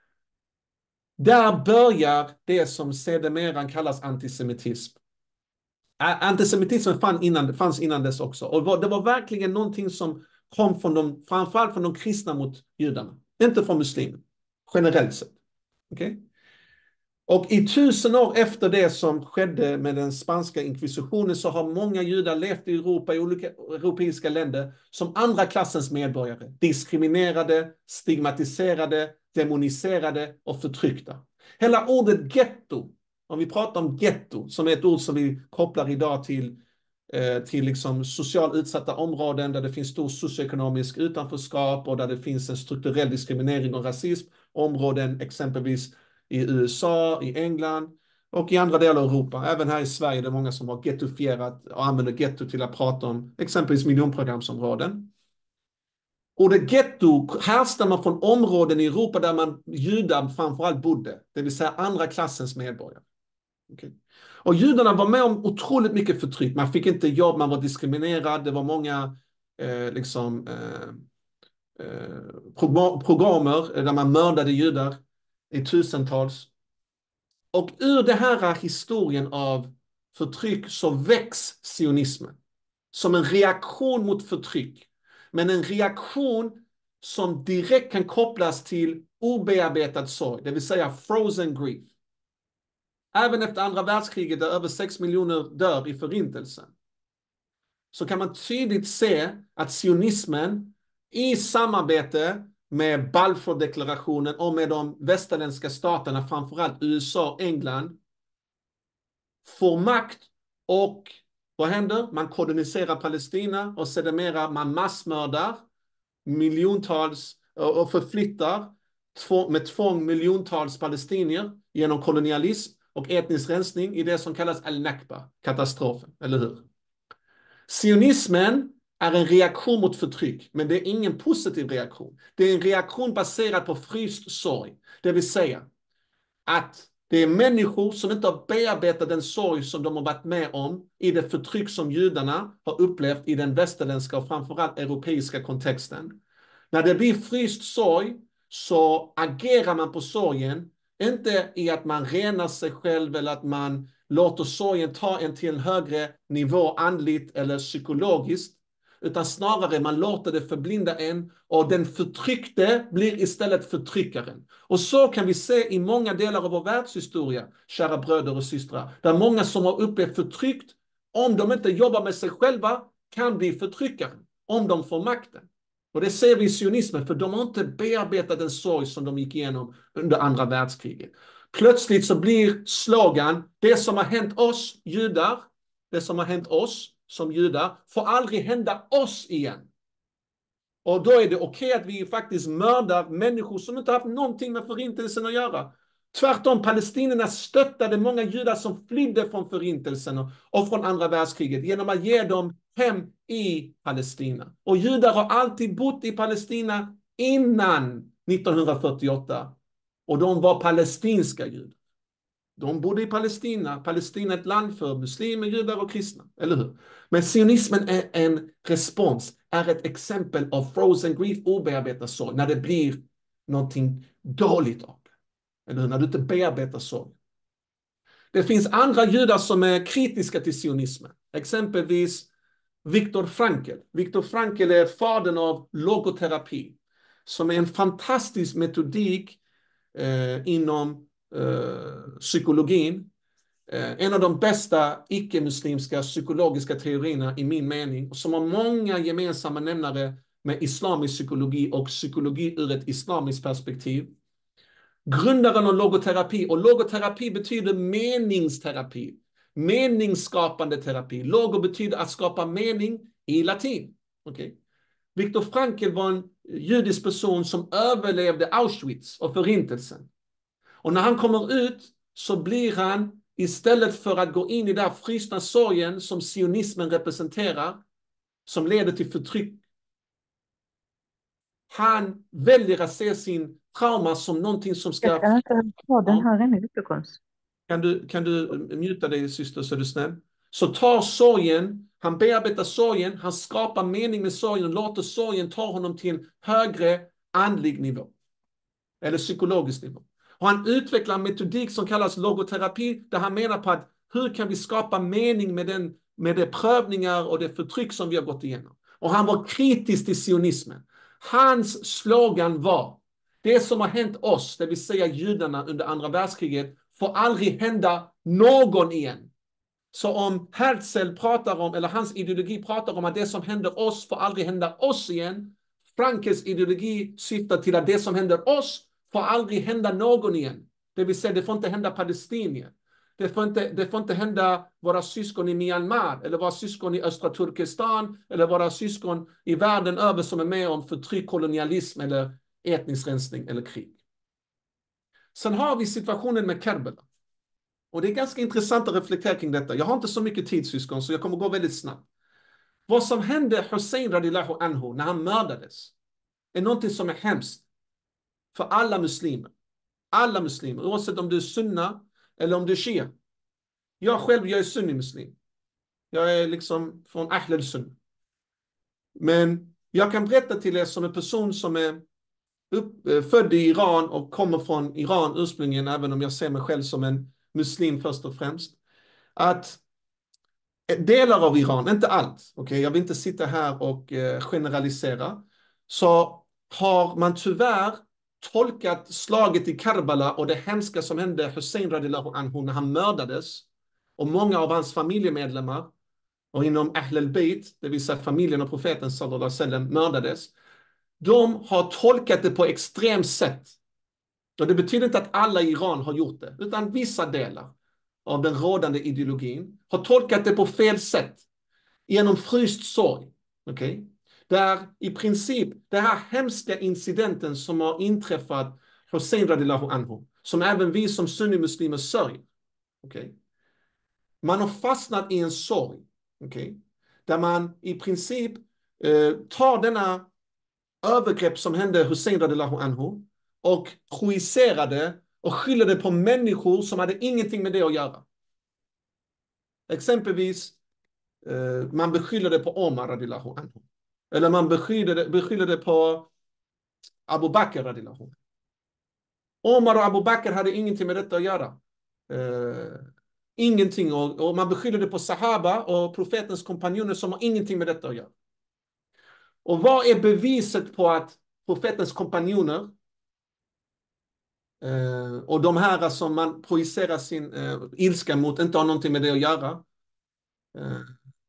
Där börjar det som sedermera kallas antisemitism. Antisemitismen fanns innan, fanns innan dess också. Och det var verkligen någonting som kom från de, framförallt från de kristna mot judarna. Inte från muslimer. Generellt sett. Okay? Och i tusen år efter det som skedde med den spanska inkvisitionen så har många judar levt i Europa, i olika europeiska länder, som andra klassens medborgare. Diskriminerade, stigmatiserade, demoniserade och förtryckta. Hela ordet getto, om vi pratar om getto, som är ett ord som vi kopplar idag till, eh, till liksom socialt utsatta områden där det finns stor socioekonomisk utanförskap och där det finns en strukturell diskriminering och rasism. Områden exempelvis i U S A, i England och i andra delar av Europa. Även här i Sverige är det många som har gettofierat och använder getto till att prata om exempelvis miljonprogramsområden. Ordet getto härstammar från områden i Europa där man judar framförallt bodde, det vill säga andra klassens medborgare. Okay. Och judarna var med om otroligt mycket förtryck. Man fick inte jobb, man var diskriminerad. Det var många eh, liksom, eh, eh, programmer där man mördade judar i tusentals. Och ur det här historien av förtryck så väcks sionismen som en reaktion mot förtryck. Men en reaktion som direkt kan kopplas till obearbetad sorg, det vill säga frozen grief. Även efter andra världskriget där över sex miljoner dör i förintelsen så kan man tydligt se att sionismen i samarbete med Balfour-deklarationen och med de västerländska staterna, framförallt U S A och England, får makt och vad händer? Man koloniserar Palestina och sedermera man massmördar miljontals och förflyttar med tvång miljontals palestinier genom kolonialism och etnisk rensning i det som kallas al-Nakba, katastrofen, eller hur? Sionismen är en reaktion mot förtryck, men det är ingen positiv reaktion. Det är en reaktion baserad på fryst sorg. Det vill säga att det är människor som inte har bearbetat den sorg som de har varit med om i det förtryck som judarna har upplevt i den västerländska och framförallt europeiska kontexten. När det blir fryst sorg så agerar man på sorgen, inte i att man renar sig själv eller att man låter sorgen ta en till en högre nivå andligt eller psykologiskt, utan snarare man låter det förblinda en och den förtryckte blir istället förtryckaren. Och så kan vi se i många delar av vår världshistoria, kära bröder och systrar, där många som har upplevt förtryckt, om de inte jobbar med sig själva, kan bli förtryckaren, om de får makten. Och det ser vi i sionismen, för de har inte bearbetat den sorg som de gick igenom under andra världskriget. Plötsligt så blir slogan, det som har hänt oss judar, det som har hänt oss som judar, får aldrig hända oss igen. Och då är det okej att vi faktiskt mördar människor som inte har haft någonting med förintelsen att göra. Tvärtom, palestinierna stöttade många judar som flydde från förintelsen och, och från andra världskriget genom att ge dem hem i Palestina. Och judar har alltid bott i Palestina innan nittonhundrafyrtioåtta. Och de var palestinska judar. De bodde i Palestina. Palestina är ett land för muslimer, judar och kristna. Eller hur? Men sionismen är en respons, är ett exempel av frozen grief, obearbetad sorg, när det blir någonting dåligt av det. Eller hur? När du inte bearbetar sorg. Det finns andra judar som är kritiska till sionismen. Exempelvis Viktor Frankl. Viktor Frankl är fadern av logoterapi, som är en fantastisk metodik eh, inom eh, psykologin. Eh, en av de bästa icke-muslimska psykologiska teorierna i min mening, som har många gemensamma nämnare med islamisk psykologi och psykologi ur ett islamiskt perspektiv. Grundaren av logoterapi, och logoterapi betyder meningsterapi. Meningsskapande terapi. Logo betyder att skapa mening i latin. Okay. Viktor Frankl var en judisk person som överlevde Auschwitz och förintelsen. Och när han kommer ut så blir han, istället för att gå in i den frysna sorgen som sionismen representerar, som leder till förtryck, han väljer att se sin trauma som någonting som ska... Jag kan inte ha den här inne, Lukas. Kan du, kan du muta dig, syster, så är du snäll? Så tar sorgen, han bearbetar sorgen, han skapar mening med sorgen och låter sorgen ta honom till en högre andlig nivå. Eller psykologisk nivå. Och han utvecklar en metodik som kallas logoterapi, där han menar på att hur kan vi skapa mening med, den, med de prövningar och det förtryck som vi har gått igenom. Och han var kritisk till sionismen. Hans slogan var: det som har hänt oss, det vill säga judarna under andra världskriget, får aldrig hända någon igen. Så om Herzl pratar om, eller hans ideologi pratar om att det som händer oss får aldrig hända oss igen. Frankes ideologi syftar till att det som händer oss får aldrig hända någon igen. Det vill säga, det får inte hända palestinier. Det får inte, det får inte hända våra syskon i Myanmar, eller våra syskon i östra Turkestan, eller våra syskon i världen över som är med om förtryck, kolonialism eller etnisk rensning eller krig. Sen har vi situationen med Karbala. Och det är ganska intressant att reflektera kring detta. Jag har inte så mycket tid, syskon, så jag kommer gå väldigt snabbt. Vad som hände Hussein radiallahu anhu när han mördades är någonting som är hemskt för alla muslimer. Alla muslimer, oavsett om du är sunna eller om du är shia. Jag själv, jag är sunni-muslim. Jag är liksom från Ahl al-Sunna. Men jag kan berätta till er som en person som är upp, född i Iran och kommer från Iran ursprungligen, även om jag ser mig själv som en muslim först och främst, att delar av Iran, inte allt, okay? Jag vill inte sitta här och eh, generalisera, så har man tyvärr tolkat slaget i Karbala och det hemska som hände Hussein radiallahu anhu när han mördades, och många av hans familjemedlemmar och inom Ahl al-Bayt, det vill säga familjen och profeten sallallahu alaihi wasallam, mördades. De har tolkat det på extremt sätt. Och det betyder inte att alla i Iran har gjort det, utan vissa delar av den rådande ideologin har tolkat det på fel sätt. Genom fryst sorg. Okay? Där i princip, den här hemska incidenten som har inträffat Hussein radiallahu anhu, som även vi som sunnimuslimer sörjer. Okay? Man har fastnat i en sorg. Okay? Där man i princip eh, tar denna övergrepp som hände Hussein radiallahu anhu och projicerade och skyllde på människor som hade ingenting med det att göra. Exempelvis, eh, man beskyllde på Omar radiallahu anhu. Eller man beskyllde, beskyllde på Abu Bakr radiallahu anhu. Omar och Abu Bakr hade ingenting med detta att göra. Eh, ingenting. Och, och man beskyllde på Sahaba och profetens kompanjoner som har ingenting med detta att göra. Och vad är beviset på att profetens kompanjoner eh, och de här som man projicerar sin eh, ilska mot inte har någonting med det att göra? Eh,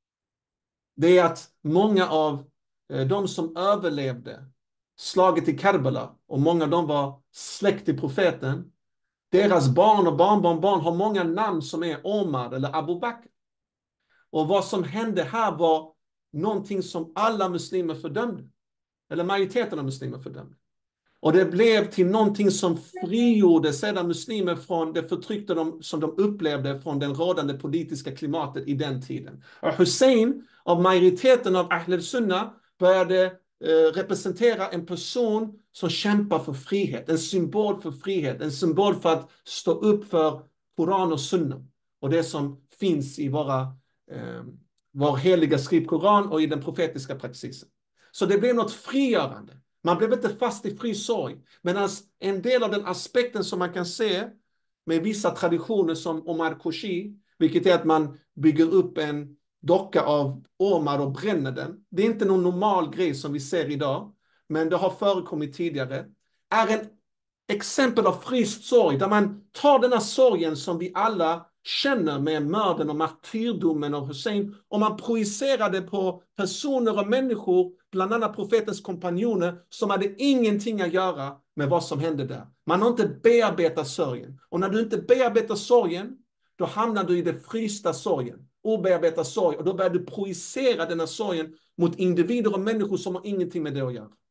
det är att många av eh, de som överlevde slaget i Karbala, och många av dem var släkt till profeten, deras barn och barnbarnbarn har många namn som är Omar eller Abu Bakr. Och vad som hände här var någonting som alla muslimer fördömde. Eller majoriteten av muslimer fördömde. Och det blev till någonting som frigjorde sedan muslimer från det förtryckta de, som de upplevde från den rådande politiska klimatet i den tiden. Och Hussein, av majoriteten av Ahl al-Sunna, började eh, representera en person som kämpar för frihet. En symbol för frihet. En symbol för att stå upp för Koran och Sunna. Och det som finns i våra, eh, vår heliga skrift Koran och i den profetiska praxisen. Så det blev något frigörande. Man blev inte fast i fri sorg. Men en del av den aspekten som man kan se med vissa traditioner som Omar Koshi, vilket är att man bygger upp en docka av Omar och bränner den. Det är inte någon normal grej som vi ser idag, men det har förekommit tidigare. Är en exempel av fryst sorg där man tar den här sorgen som vi alla känner med mörden och martyrdomen av Hussein, och man projicerar det på personer och människor, bland annat profetens kompanjoner, som hade ingenting att göra med vad som hände där. Man har inte bearbetat sorgen. Och när du inte bearbetar sorgen, då hamnar du i det frysta sorgen. Obearbetad sorg. Och då börjar du projicera den här sorgen mot individer och människor som har ingenting med det att göra.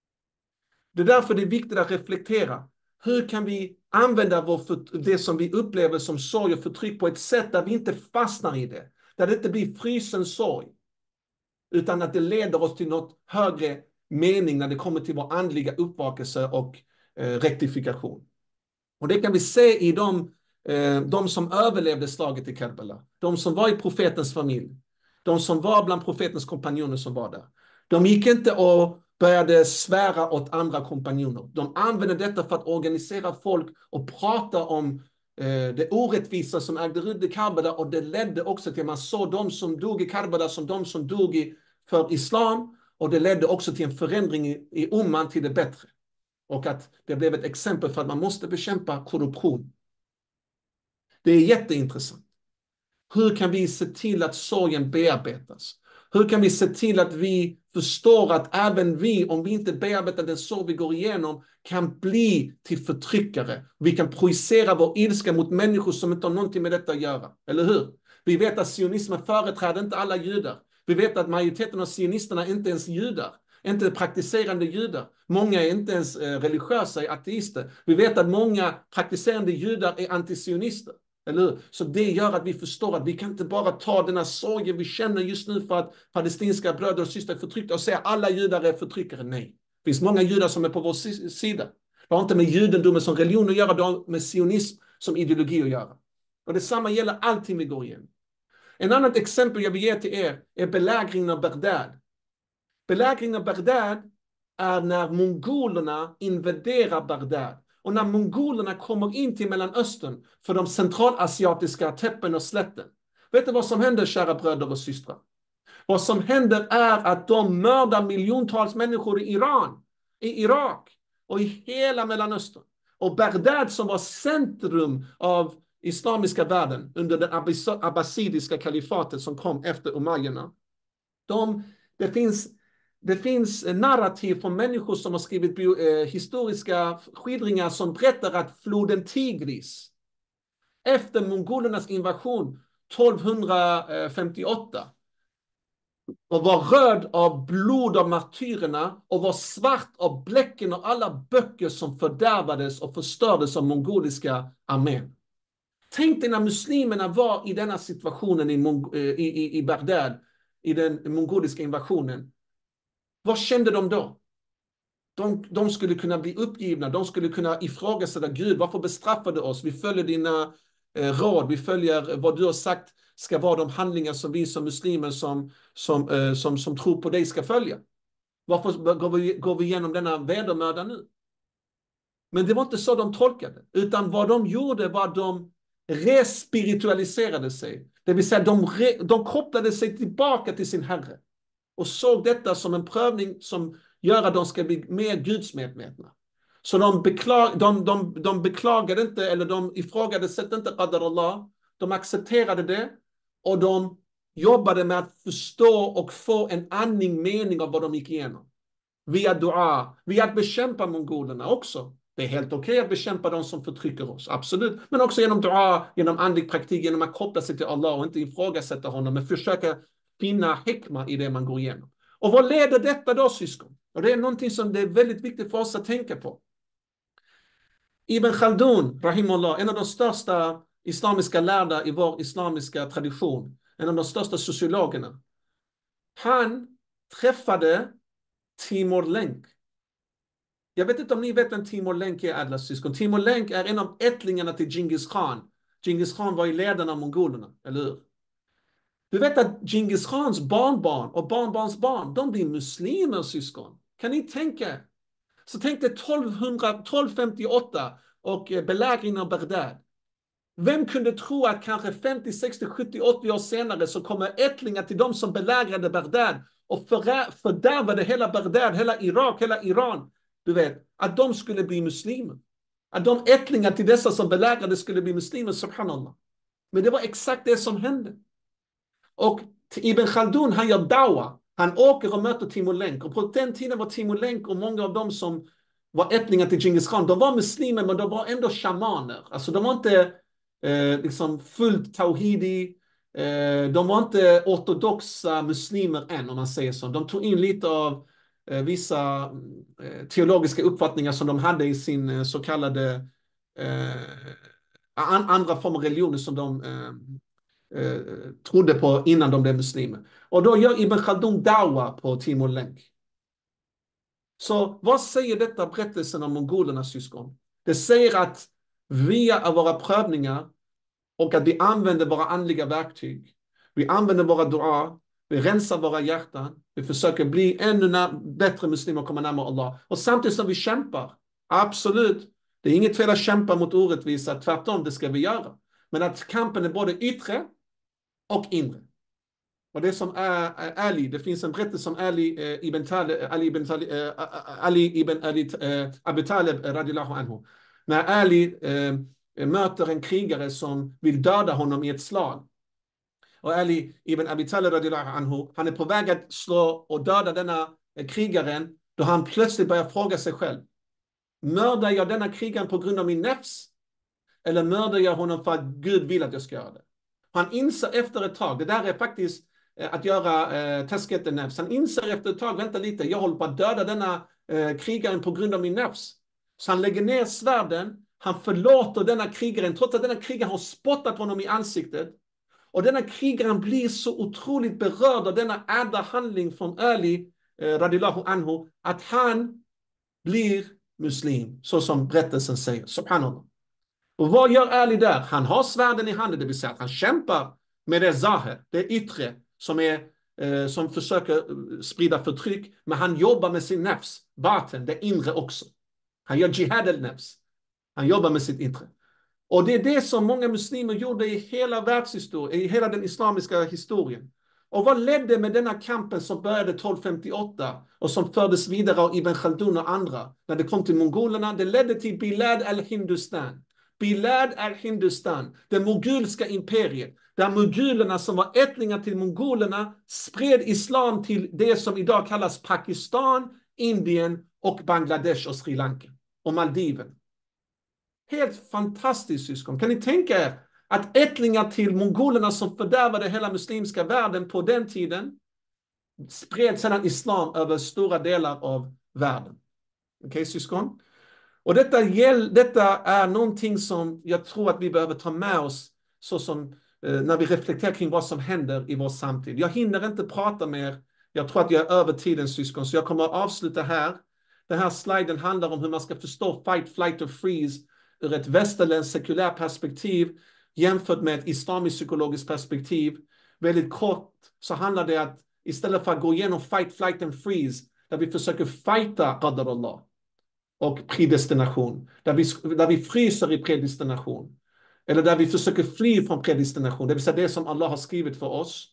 Det är därför det är viktigt att reflektera. Hur kan vi använda vår för, det som vi upplever som sorg och förtryck på ett sätt där vi inte fastnar i det? Där det inte blir frysen sorg. Utan att det leder oss till något högre mening när det kommer till vår andliga uppvakelse och eh, rektifikation. Och det kan vi se i de, eh, de som överlevde slaget i Karbala. De som var i profetens familj. De som var bland profetens kompanjoner som var där. De gick inte och började svära åt andra kompanjoner. De använde detta för att organisera folk och prata om eh, det orättvisa som ägde rum i Karbala, och det ledde också till att man såg de som dog i Karbala som de som dog i, för islam, och det ledde också till en förändring i, i umman till det bättre. Och att det blev ett exempel för att man måste bekämpa korruption. Det är jätteintressant. Hur kan vi se till att sorgen bearbetas? Hur kan vi se till att vi förstår att även vi, om vi inte bearbetar den sorg vi går igenom, kan bli till förtryckare. Vi kan projicera vår ilska mot människor som inte har någonting med detta att göra. Eller hur? Vi vet att sionismen företräder inte alla judar. Vi vet att majoriteten av sionisterna inte ens judar. Inte praktiserande judar. Många är inte ens religiösa, är ateister. Vi vet att många praktiserande judar är antisionister. Eller hur? Så det gör att vi förstår att vi kan inte bara ta den här sorgen vi känner just nu för att palestinska bröder och systrar är förtryckta och säga att alla judar är förtryckare. Nej. Det finns många judar som är på vår sida. Det har inte med judendomen som religion att göra, det har med sionism som ideologi att göra. Och detsamma gäller allting vi går igenom. En annat exempel jag vill ge till er är belägringen av Bagdad. Belägringen av Bagdad är när mongolerna invaderar Bagdad. Och när mongolerna kommer in till Mellanöstern för de centralasiatiska täppen och slätten. Vet du vad som händer, kära bröder och systrar? Vad som händer är att de mördar miljontals människor i Iran, i Irak och i hela Mellanöstern. Och Bagdad som var centrum av islamiska världen under det abbasidiska kalifatet som kom efter umayjerna. De, det finns... Det finns narrativ från människor som har skrivit eh, historiska skildringar som berättar att floden Tigris efter mongolernas invasion tolvhundrafemtioåtta och var röd av blod av martyrerna och var svart av bläcken och alla böcker som fördärvades och förstördes av mongoliska armén. Tänk dig när muslimerna var i denna situationen i, Mong- i, i, i Bagdad, i den mongoliska invasionen. Vad kände de då? De, de skulle kunna bli uppgivna, de skulle kunna ifrågasätta Gud. Varför bestraffar du oss? Vi följer dina eh, råd, vi följer vad du har sagt ska vara de handlingar som vi som muslimer som, som, eh, som, som tror på dig ska följa. Varför går vi, går vi igenom denna vedermöda nu? Men det var inte så de tolkade, utan vad de gjorde var att de respiritualiserade sig. Det vill säga de, re, de kopplade sig tillbaka till sin Herre. Och såg detta som en prövning som gör att de ska bli mer gudsmedvetna. Så de, beklag, de, de, de beklagade inte, eller de ifrågasatte inte qadar Allah. De accepterade det och de jobbade med att förstå och få en andning mening av vad de gick igenom. Via dua, via att bekämpa mongolerna också. Det är helt okej okay att bekämpa de som förtrycker oss, absolut. Men också genom dua, genom andlig praktik, genom att koppla sig till Allah och inte ifrågasätta honom, men försöka finna hikma i det man går igenom. Och vad leder detta då, syskon? Och det är någonting som det är väldigt viktigt för oss att tänka på. Ibn Khaldun, rahimullah, en av de största islamiska lärda i vår islamiska tradition, en av de största sociologerna, han träffade Timur Lenk. Jag vet inte om ni vet vem Timur Lenk är, ädla syskon. Timur Lenk är en av ättlingarna till Genghis Khan. Genghis Khan var i ledaren av mongolerna, eller hur? Du vet att Genghis Khans barnbarn och barnbarns barn, de blir muslimer, syskon. Kan ni tänka? Så tänk dig tolvhundrafemtioåtta och belägringen av Bagdad. Vem kunde tro att kanske femtio, sextio, sjuttio, åttio år senare så kommer ättlingar till de som belägrade Bagdad och fördärvade hela Bagdad, hela Irak, hela Iran. Du vet, att de skulle bli muslimer. Att de ättlingar till dessa som belägrade skulle bli muslimer, subhanallah. Men det var exakt det som hände. Och Ibn Khaldun, han gör dawa. Han åker och möter Timur Lenk. Och på den tiden var Timur Lenk och många av dem som var ättlingar till Genghis Khan, de var muslimer, men de var ändå shamaner. Alltså de var inte eh, liksom fullt tawhidi. Eh, de var inte ortodoxa muslimer än, om man säger så. De tog in lite av eh, vissa eh, teologiska uppfattningar som de hade i sin eh, så kallade eh, an, andra former av religioner som de eh, Eh, trodde på innan de blev muslimer. Och då gör Ibn Khaldun dawa på Timur Lenk. Så vad säger detta berättelsen om mongolernas syskon? Det säger att via våra prövningar och att vi använder våra andliga verktyg, vi använder våra dua, vi rensar våra hjärtan, vi försöker bli ännu bättre muslimer och komma närmare Allah. Och samtidigt som vi kämpar, absolut, det är inget fel att kämpa mot orättvisa, tvärtom, det ska vi göra. Men att kampen är både yttre och inre. Och det som är, är Ali, det finns en berättelse om Ali eh, ibn Talib, Ali ibn Talib, eh, Ali ibn Ali, eh, Abu Talib radiyallahu anhu. När Ali eh, möter en krigare som vill döda honom i ett slag. Och Ali ibn Abi Talib radhiyallahu anhu, han är på väg att slå och döda denna krigaren, då han plötsligt börjar fråga sig själv: mördar jag denna krigaren på grund av min nefs? Eller mördar jag honom för att Gud vill att jag ska göra det? Han inser efter ett tag, det där är faktiskt eh, att göra eh, tasket nefs. Han inser efter ett tag, vänta lite, jag håller på att döda denna eh, krigaren på grund av min nefs. Så han lägger ner svärden, han förlåter denna krigaren, trots att denna krigaren har spottat honom i ansiktet. Och denna krigaren blir så otroligt berörd av denna ädla handling från Ali eh, radhiyallahu anhu, att han blir muslim, så som berättelsen säger. Subhanallah. Och vad gör Ali där? Han har svärden i handen, det vill säga att han kämpar med det zahir, det yttre, som, är, eh, som försöker sprida förtryck, men han jobbar med sin nefs, baten, det inre också. Han gör jihad al-nefs. Han jobbar med sitt inre. Och det är det som många muslimer gjorde i hela världshistorien, i hela den islamiska historien. Och vad ledde med denna kampen som började tolv femtioåtta och som fördes vidare av Ibn Khaldun och andra när det kom till mongolerna? Det ledde till Bilad al-Hindustan. Bilad al-Hindustan, det mogulska imperiet, där mogulerna som var ättlingar till mongolerna spred islam till det som idag kallas Pakistan, Indien och Bangladesh och Sri Lanka och Maldiven. Helt fantastiskt, syskon. Kan ni tänka er att ättlingar till mongolerna som fördärvade hela muslimska världen på den tiden spred sedan islam över stora delar av världen. Okej, okay, syskon? Och detta, detta är någonting som jag tror att vi behöver ta med oss så som, eh, när vi reflekterar kring vad som händer i vår samtid. Jag hinner inte prata mer. Jag tror att jag är över tiden, syskon, så jag kommer att avsluta här. Den här sliden handlar om hur man ska förstå fight, flight och freeze ur ett västerländskt sekulärt perspektiv jämfört med ett islamiskt psykologiskt perspektiv. Väldigt kort så handlar det att istället för att gå igenom fight, flight and freeze, där vi försöker fighta qadar Allah och predestination, där vi, där vi fryser i predestination, eller där vi försöker fly från predestination, det vill säga det som Allah har skrivit för oss,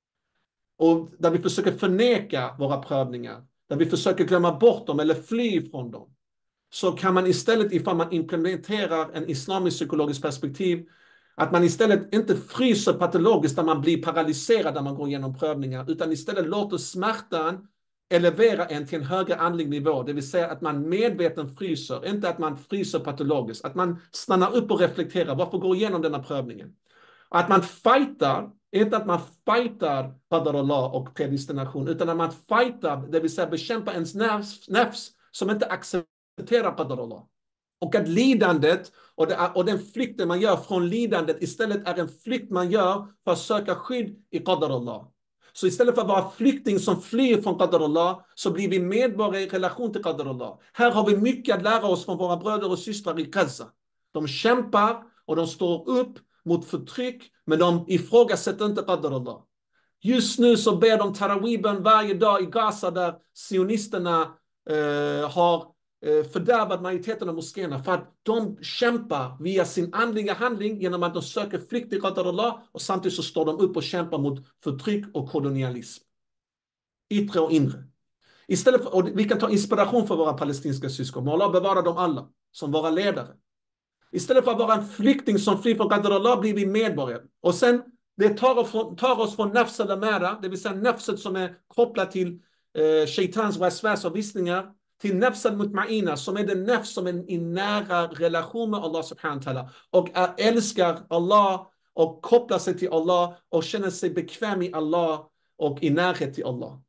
och där vi försöker förneka våra prövningar, där vi försöker glömma bort dem eller fly från dem, så kan man istället, ifall man implementerar en islamisk psykologisk perspektiv, att man istället inte fryser patologiskt där man blir paralyserad när man går igenom prövningar, utan istället låter smärtan elevera en till en högre andlig nivå, det vill säga att man medveten fryser, inte att man fryser patologiskt, att man stannar upp och reflekterar, varför går igenom denna prövningen? Att man fightar, inte att man fightar qadar Allah och predestination, utan att man fightar, det vill säga bekämpa ens nefs, nefs som inte accepterar qadar Allah. Och att lidandet och, det, och den flykten man gör från lidandet istället är en flykt man gör för att söka skydd i qadar Allah. Så istället för att vara flykting som flyr från qadar Allah, så blir vi medborgare i relation till qadar Allah. Här har vi mycket att lära oss från våra bröder och systrar i Gaza. De kämpar och de står upp mot förtryck, men de ifrågasätter inte qadar Allah. Just nu så ber de tarawibben varje dag i Gaza, där sionisterna eh, har fördärvat majoriteten av moskéerna, för att de kämpar via sin andliga handling genom att de söker flykt i qadar Allah, och samtidigt så står de upp och kämpar mot förtryck och kolonialism. Yttre och inre. Istället för, och vi kan ta inspiration för våra palestinska syskon. Må Allah bevara dem alla som våra ledare. Istället för att vara en flykting som flyr från qadar Allah blir vi medborgare. Och sen, det tar oss från, tar oss från nafs al-amara, det vill säga nafset som är kopplat till eh, shaitans väsväs och vissningar, till nafs al-mutma'ina, som är den nafs som är i nära relation med Allah subhanahu wa ta'ala och är, älskar Allah och kopplar sig till Allah och känner sig bekväm i Allah och i närhet till Allah.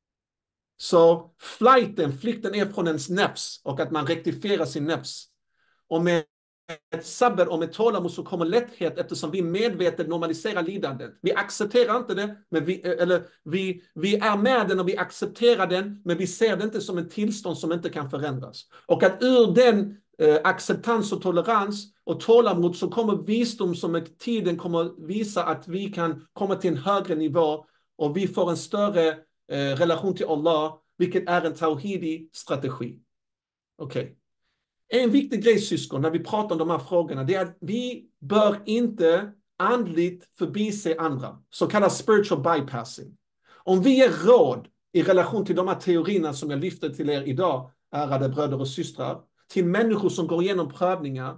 Så flighten, flykten är från ens nafs, och att man rektifierar sin nafs. Och med ett sabber och med tålamod så kommer lätthet, eftersom vi medvetet normaliserar lidandet. Vi accepterar inte det, men vi, eller vi, vi är med den och vi accepterar den, men vi ser det inte som en tillstånd som inte kan förändras. Och att ur den eh, acceptans och tolerans och tålamod så kommer visdom som med tiden kommer visa att vi kan komma till en högre nivå och vi får en större eh, relation till Allah, vilket är en tawhidi strategi. Okej. Okay. En viktig grej, syskon, när vi pratar om de här frågorna, det är att vi bör inte andligt förbise andra, så kallad spiritual bypassing. Om vi ger råd i relation till de här teorierna som jag lyfter till er idag, ärade bröder och systrar, till människor som går igenom prövningar,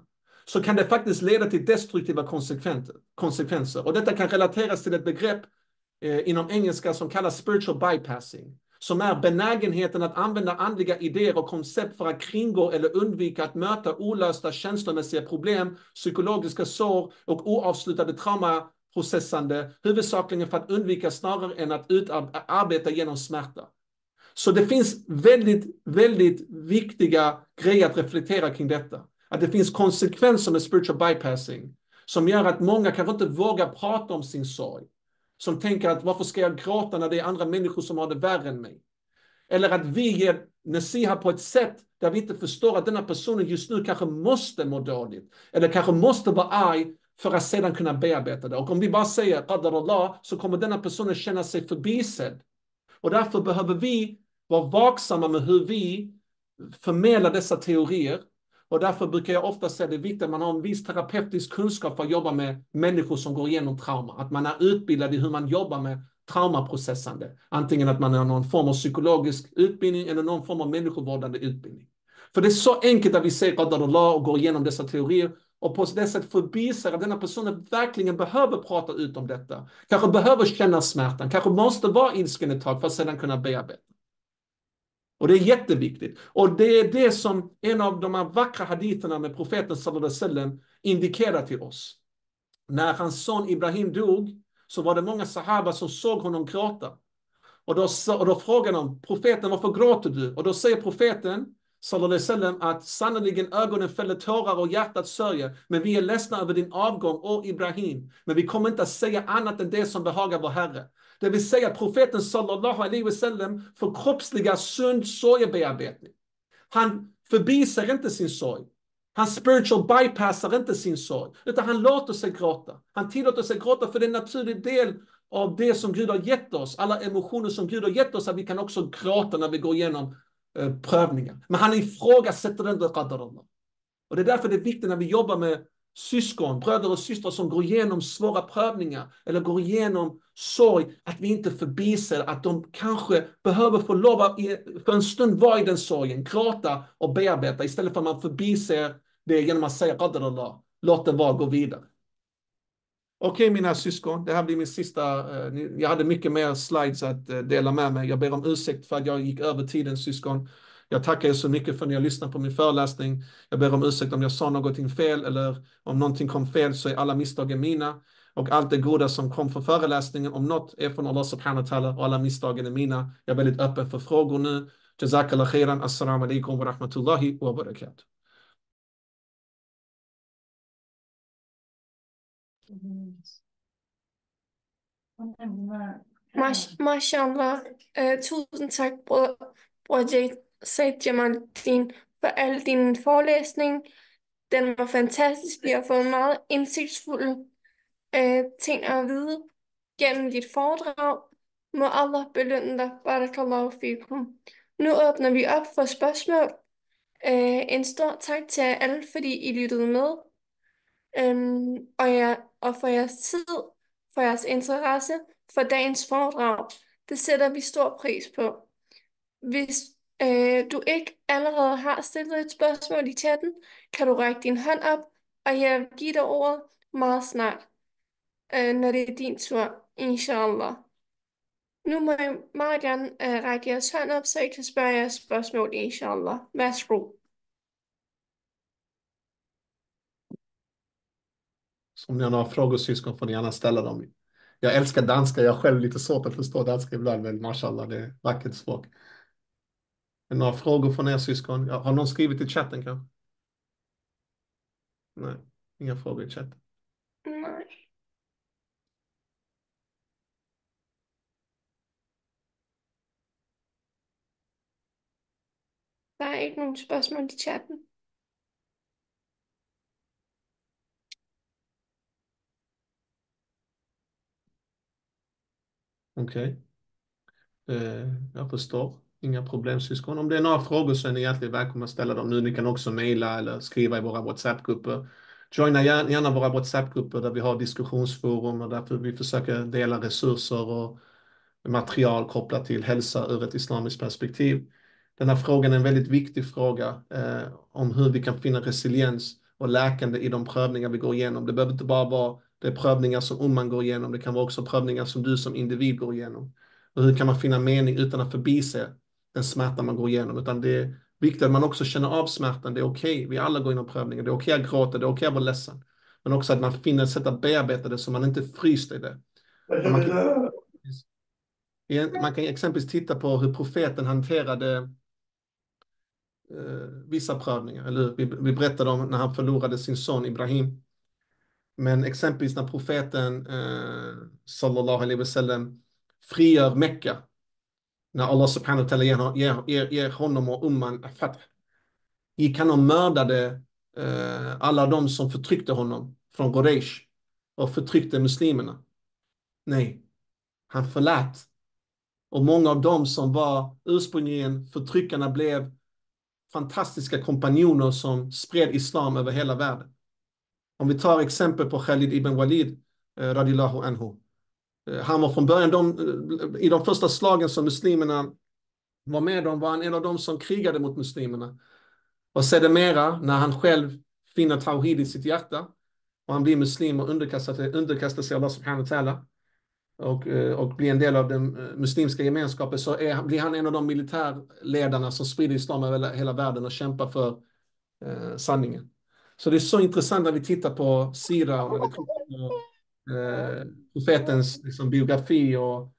så kan det faktiskt leda till destruktiva konsekvenser. Och detta kan relateras till ett begrepp eh, inom engelska som kallas spiritual bypassing, som är benägenheten att använda andliga idéer och koncept för att kringgå eller undvika att möta olösta känslomässiga problem, psykologiska sår och oavslutade traumaprocessande, huvudsakligen för att undvika snarare än att utarbeta genom smärta. Så det finns väldigt, väldigt viktiga grejer att reflektera kring detta. Att det finns konsekvenser med spiritual bypassing som gör att många kanske inte vågar prata om sin sorg. Som tänker att varför ska jag gråta när det är andra människor som har det värre än mig? Eller att vi ger nasiha på ett sätt där vi inte förstår att denna personen just nu kanske måste må dåligt. Eller kanske måste vara arg för att sedan kunna bearbeta det. Och om vi bara säger qadar Allah så kommer denna personen känna sig förbisedd. Och därför behöver vi vara vaksamma med hur vi förmedlar dessa teorier. Och därför brukar jag ofta säga att det är viktigt att man har en viss terapeutisk kunskap för att jobba med människor som går igenom trauma. Att man är utbildad i hur man jobbar med traumaprocessande. Antingen att man har någon form av psykologisk utbildning eller någon form av människovårdande utbildning. För det är så enkelt att vi säger qadar Allah och går igenom dessa teorier och på det sättet förbiser att denna personen verkligen behöver prata ut om detta. Kanske behöver känna smärtan, kanske måste vara ilsken ett tag för att sedan kunna bearbeta. Och det är jätteviktigt. Och det är det som en av de här vackra haditerna med profeten sallallahu alaihi wasallam indikerar till oss. När hans son Ibrahim dog så var det många sahaba som såg honom gråta. Och då, och då frågade de, profeten, varför gråter du? Och då säger profeten sallallahu alaihi wasallam att sannoliken ögonen fäller tårar och hjärtat sörjer. Men vi är ledsna över din avgång, åh Ibrahim. Men vi kommer inte att säga annat än det som behagar vår Herre. Det vill säga att profeten sallallahu alaihi wasallam förkroppsligar sund sorgebearbetning. Han förbiser inte sin sorg. Han spiritual bypassar inte sin sorg. Utan han låter sig gråta. Han tillåter sig gråta för det är en naturlig del av det som Gud har gett oss. Alla emotioner som Gud har gett oss. Att vi kan också gråta när vi går igenom eh, prövningar. Men han ifrågasätter inte qadar Allah. Och det är därför det är viktigt när vi jobbar med syskon, bröder och systrar som går igenom svåra prövningar eller går igenom sorg, att vi inte förbiser att de kanske behöver få lov att för en stund vara i den sorgen, gråta och bearbeta istället för att man förbiser det genom att säga qadar Allah, låt det vara, gå vidare. Okej okay, mina syskon, det här blir min sista, jag hade mycket mer slides att dela med mig, jag ber om ursäkt för att jag gick över tiden syskon. Jag tackar er så mycket för att ni har lyssnat på min föreläsning. Jag ber om ursäkt om jag sa någonting fel eller om någonting kom fel så är alla misstagen mina. Och allt det goda som kom från föreläsningen om något är från Allah subhanahu wa ta'ala och alla misstagen är mina. Jag är väldigt öppen för frågor nu. Jazakallah khairan. Assalamu alaikum wa rahmatullahi wa barakatuh. Mashallah. Uh, tusind tak, bror, bror Said Jamaluddin, for al din forelæsning. Den var fantastisk. Vi har fået meget indsigtsfulde uh, ting at vide gennem dit foredrag. Må Allah belønne dig. Barakallahu fikum. Nu åbner vi op for spørgsmål. Uh, en stor tak til jer alle, fordi I lyttede med. Um, og, jeg, og for jeres tid, for jeres interesse for dagens foredrag. Det sætter vi stor pris på. Hvis øh, du ikke allerede har stillet et spørgsmål i chatten, kan du række din hånd op, og jeg vil give dig ordet meget snart, øh, når det er din tur, inshallah. Nu må jeg meget gerne øh, række jeres hånd op, så I kan spørge jeres spørgsmål, inshallah. Værsgo. Så om ni har några frågor syskon får ni gärna ställa dem. Jag älskar danska, jag har själv lite svårt att förstå danska ibland, men mashallah, det är vackert språk. Några frågor från er syskon? Har någon skrivit i chatten kanske? Nej, inga frågor i chatten. Nej. Der er ikke nogen spørgsmål i chatten. Okej. Okay. Eh, jag förstår. Inga problem syskon. Om det är några frågor så är ni hjärtligt välkomna att ställa dem nu. Ni kan också mejla eller skriva i våra WhatsApp-grupper. Joina gärna våra WhatsApp-grupper där vi har diskussionsforum och därför vi försöker dela resurser och material kopplat till hälsa ur ett islamiskt perspektiv. Den här frågan är en väldigt viktig fråga eh, om hur vi kan finna resiliens och läkande i de prövningar vi går igenom. Det behöver inte bara vara det prövningar som Umman går igenom, det kan vara också prövningar som du som individ går igenom. Och hur kan man finna mening utan att förbise den smärta man går igenom? Utan det är viktigt att man också känner av smärtan. Det är okej, okay. Vi alla går igenom prövningar. Det är okej okay att gråta, det är okej okay att vara ledsen. Men också att man finner ett sätt att bearbeta det så man inte fryser i det. Man kan, man kan exempelvis titta på hur profeten hanterade eh, vissa prövningar. Eller vi, vi berättade om när han förlorade sin son Ibrahim. Men exempelvis när profeten eh, sallallahu alaihi wasallam frigör Mekka. När Allah subhanahu wa ta'ala ger, ger, ger, ger honom och umman fath. Gick han och mördade eh, alla de som förtryckte honom från Quraysh och förtryckte muslimerna? Nej, han förlät. Och många av dem som var ursprungligen förtryckarna blev fantastiska kompanjoner som spred islam över hela världen. Om vi tar exempel på Khalid ibn Walid eh, radillahu anhu. Eh, han var från början, de, eh, i de första slagen som muslimerna var med om, var han en av dem som krigade mot muslimerna. Och sedermera, när han själv finner tawhid i sitt hjärta och han blir muslim och underkastar, underkastar sig Allah subhanahu wa ta'ala och, och blir en del av den muslimska gemenskapen, så är, blir han en av de militärledarna som sprider islam över hela världen och kämpar för eh, sanningen. Så det är så intressant när vi tittar på Sira och när vi tittar på eh, profetens liksom, biografi och,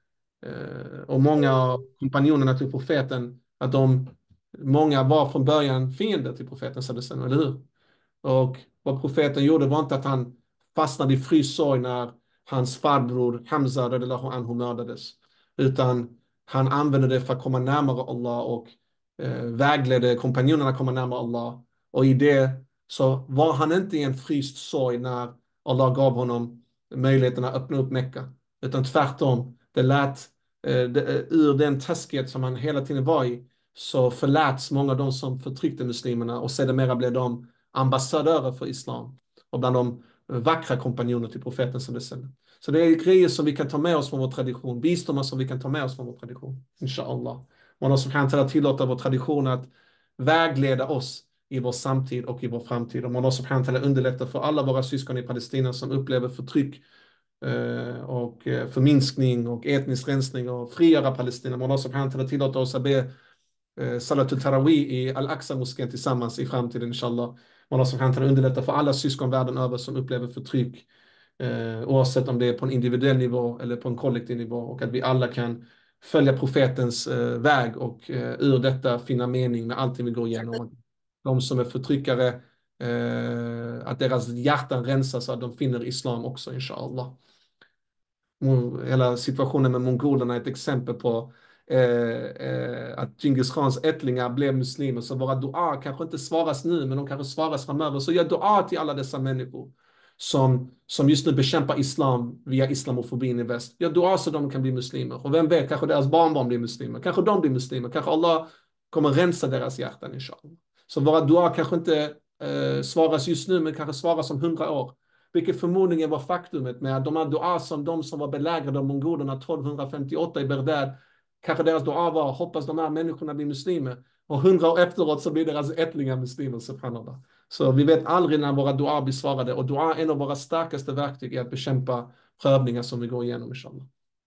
eh, och många av kompanjonerna till profeten, att de, många var från början fiender till profeten, eller hur? Och vad profeten gjorde var inte att han fastnade i fri sorg när hans farbror Hamza radhiyallahu anhu mördades, utan han använde det för att komma närmare Allah och eh, vägledde kompanjonerna komma närmare Allah. Och i det så var han inte i en fryst sorg när Allah gav honom möjligheten att öppna upp Mekka, utan tvärtom, det lät eh, det, ur den taskighet som han hela tiden var i, så förläts många av de som förtryckte muslimerna och sedermera blev de ambassadörer för islam och bland de vackra kompanjoner till profeten som det säger. Så det är grejer som vi kan ta med oss från vår tradition, visdomar som vi kan ta med oss från vår tradition, inshallah. Och Allah subhanahu wa ta'ala tillåta vår tradition att vägleda oss i vår samtid och i vår framtid. Och Allah subhanahu wa ta'ala underlättar för alla våra syskon i Palestina som upplever förtryck eh, och eh, förminskning och etnisk rensning och frigöra Palestina. Och Allah subhanahu wa ta'ala tillåta oss att be eh, Salatul Tarawih i Al-Aqsa-moskén tillsammans i framtiden, inshallah. Allah subhanahu wa ta'ala underlättar för alla syskon världen över som upplever förtryck, eh, oavsett om det är på en individuell nivå eller på en kollektiv nivå, och att vi alla kan följa profetens eh, väg och eh, ur detta finna mening med allting vi går igenom. De som är förtryckare, eh, att deras hjärtan rensas så att de finner islam också, inshallah. Hela situationen med mongolerna är ett exempel på Eh, eh, att Genghis Khans ättlingar blev muslimer, så våra dua kanske inte svaras nu, men de kanske svaras framöver. Så gör dua till alla dessa människor som, som just nu bekämpar islam via islamofobin i väst. Gör dua så de kan bli muslimer. Och vem vet, kanske deras barnbarn blir muslimer, kanske de blir muslimer, kanske Allah kommer rensa deras hjärtan, inshallah. Så våra dua kanske inte eh, svaras just nu, men kanske svaras om hundra år. Vilket förmodligen var faktumet med att de här dua som de som var belägrade av mongolerna tolvhundrafemtioåtta i Bagdad, kanske deras dua var, hoppas de här människorna blir muslimer. Och hundra år efteråt så blir deras ättlingar muslimer, subhanallah. Så vi vet aldrig när våra dua blir svarade. Och dua är en av våra starkaste verktyg i att bekämpa prövningar som vi går igenom, inshallah.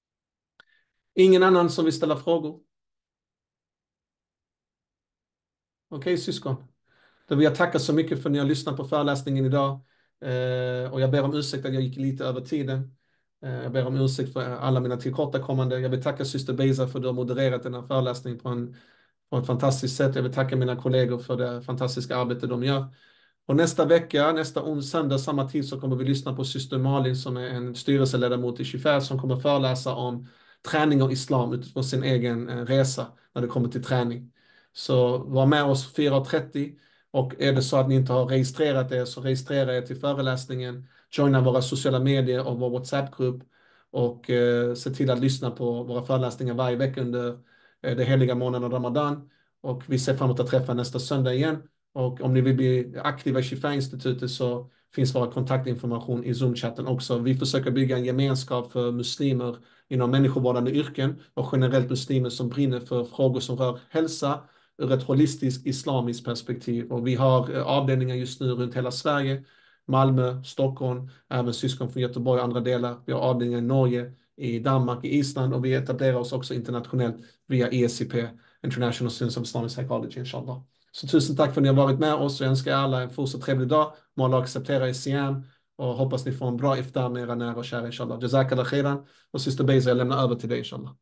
Ingen annan som vill ställa frågor? Okej, okay, syskon. Då vill jag tacka så mycket för att ni har lyssnat på föreläsningen idag. Eh, och jag ber om ursäkt att jag gick lite över tiden. Jag ber om ursäkt för alla mina tillkortakommande. Jag vill tacka syster Beza för att du har modererat den här föreläsningen på, en, på ett fantastiskt sätt. Jag vill tacka mina kollegor för det fantastiska arbete de gör. Och nästa vecka, nästa söndag, samma tid, så kommer vi lyssna på syster Malin som är en styrelseledamot i Shifar som kommer föreläsa om träning och islam utifrån sin egen resa när det kommer till träning. Så var med oss fyra trettio, och är det så att ni inte har registrerat er, så registrera er till föreläsningen. Joina våra sociala medier och vår WhatsApp-grupp och eh, se till att lyssna på våra föreläsningar varje vecka under eh, det heliga månaden Ramadan. Och vi ser fram emot att träffa nästa söndag igen. Och om ni vill bli aktiva i Shifa-institutet så finns våra kontaktinformation i Zoom-chatten också. Vi försöker bygga en gemenskap för muslimer inom människovårdande yrken och generellt muslimer som brinner för frågor som rör hälsa, ur ett holistiskt islamiskt perspektiv. Och vi har eh, avdelningar just nu runt hela Sverige, Malmö, Stockholm, även syskon från Göteborg och andra delar. Vi har avdelningar i Norge, i Danmark, i Island och vi etablerar oss också internationellt via E C P, International Students of Islamic Psychology, inshallah. Så tusen tack för att ni har varit med oss och jag önskar alla en fortsatt trevlig dag. Må Allah acceptera er siam och hoppas ni får en bra iftar med era nära och kära, inshallah. Jazakallah khairan. Och syster Beza, jag lämnar över till dig, inshallah.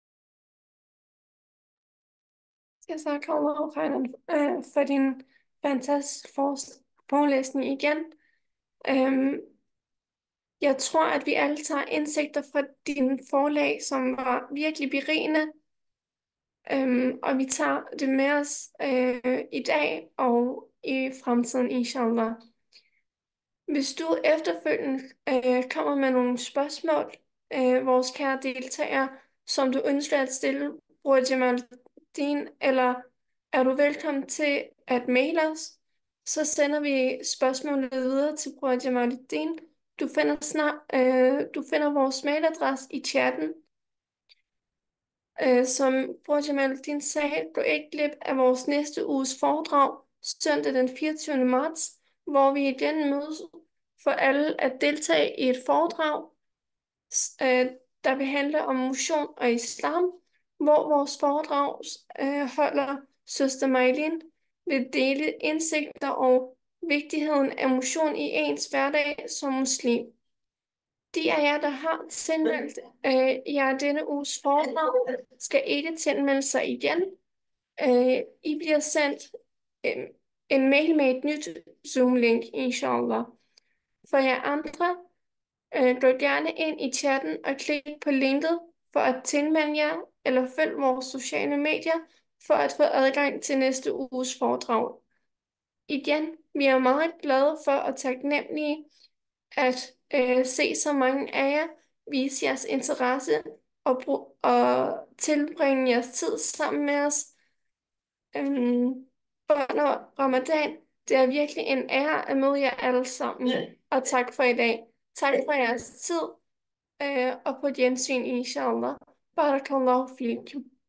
Jazakallah khairan øh, for din fantastiske forelæsning igen. Øhm, jeg tror, at vi alle tager indsigter fra din forelæg, som var virkelig berigende. Øhm, og vi tager det med os øh, i dag og i fremtiden, inshallah. Hvis du efterfølgende øh, kommer med nogle spørgsmål, øh, vores kære deltagere, som du ønsker at stille, Bror Jamaluddin, eller er du velkommen til at maile os, så sender vi spørgsmålet videre til Bror Jamaluddin. Du finder, snart, øh, du finder vores mailadresse i chatten. Øh, som Bror Jamaluddin sagde, gå ikke glip af vores næste uges foredrag, søndag den fireogtyvende marts, hvor vi igen mødes for alle at deltage i et foredrag, øh, der vil handle om motion og islam, hvor vores foredrag øh, holder søster Maylin vil dele indsigter og vigtigheden af motion i ens hverdag som muslim. De af jer, der har tilmeldt øh, jer denne uges foredrag, skal ikke tilmelde sig igen. Øh, I bliver sendt øh, en mail med et nyt Zoom-link, inshallah. For jer andre, øh, gå gerne ind i chatten og klik på linket for at tilmelde jer, eller følg vores sociale medier for at få adgang til næste uges foredrag. Igen, vi er meget glade for og taknemmelige at øh, se så mange af jer vise jeres interesse og, br- og tilbringe jeres tid sammen med os øhm, under Ramadan. Det er virkelig en ære at møde jer alle sammen, og tak for i dag. Tak for jeres tid, øh, og på gensyn, inshallah. Barakallahu fikum.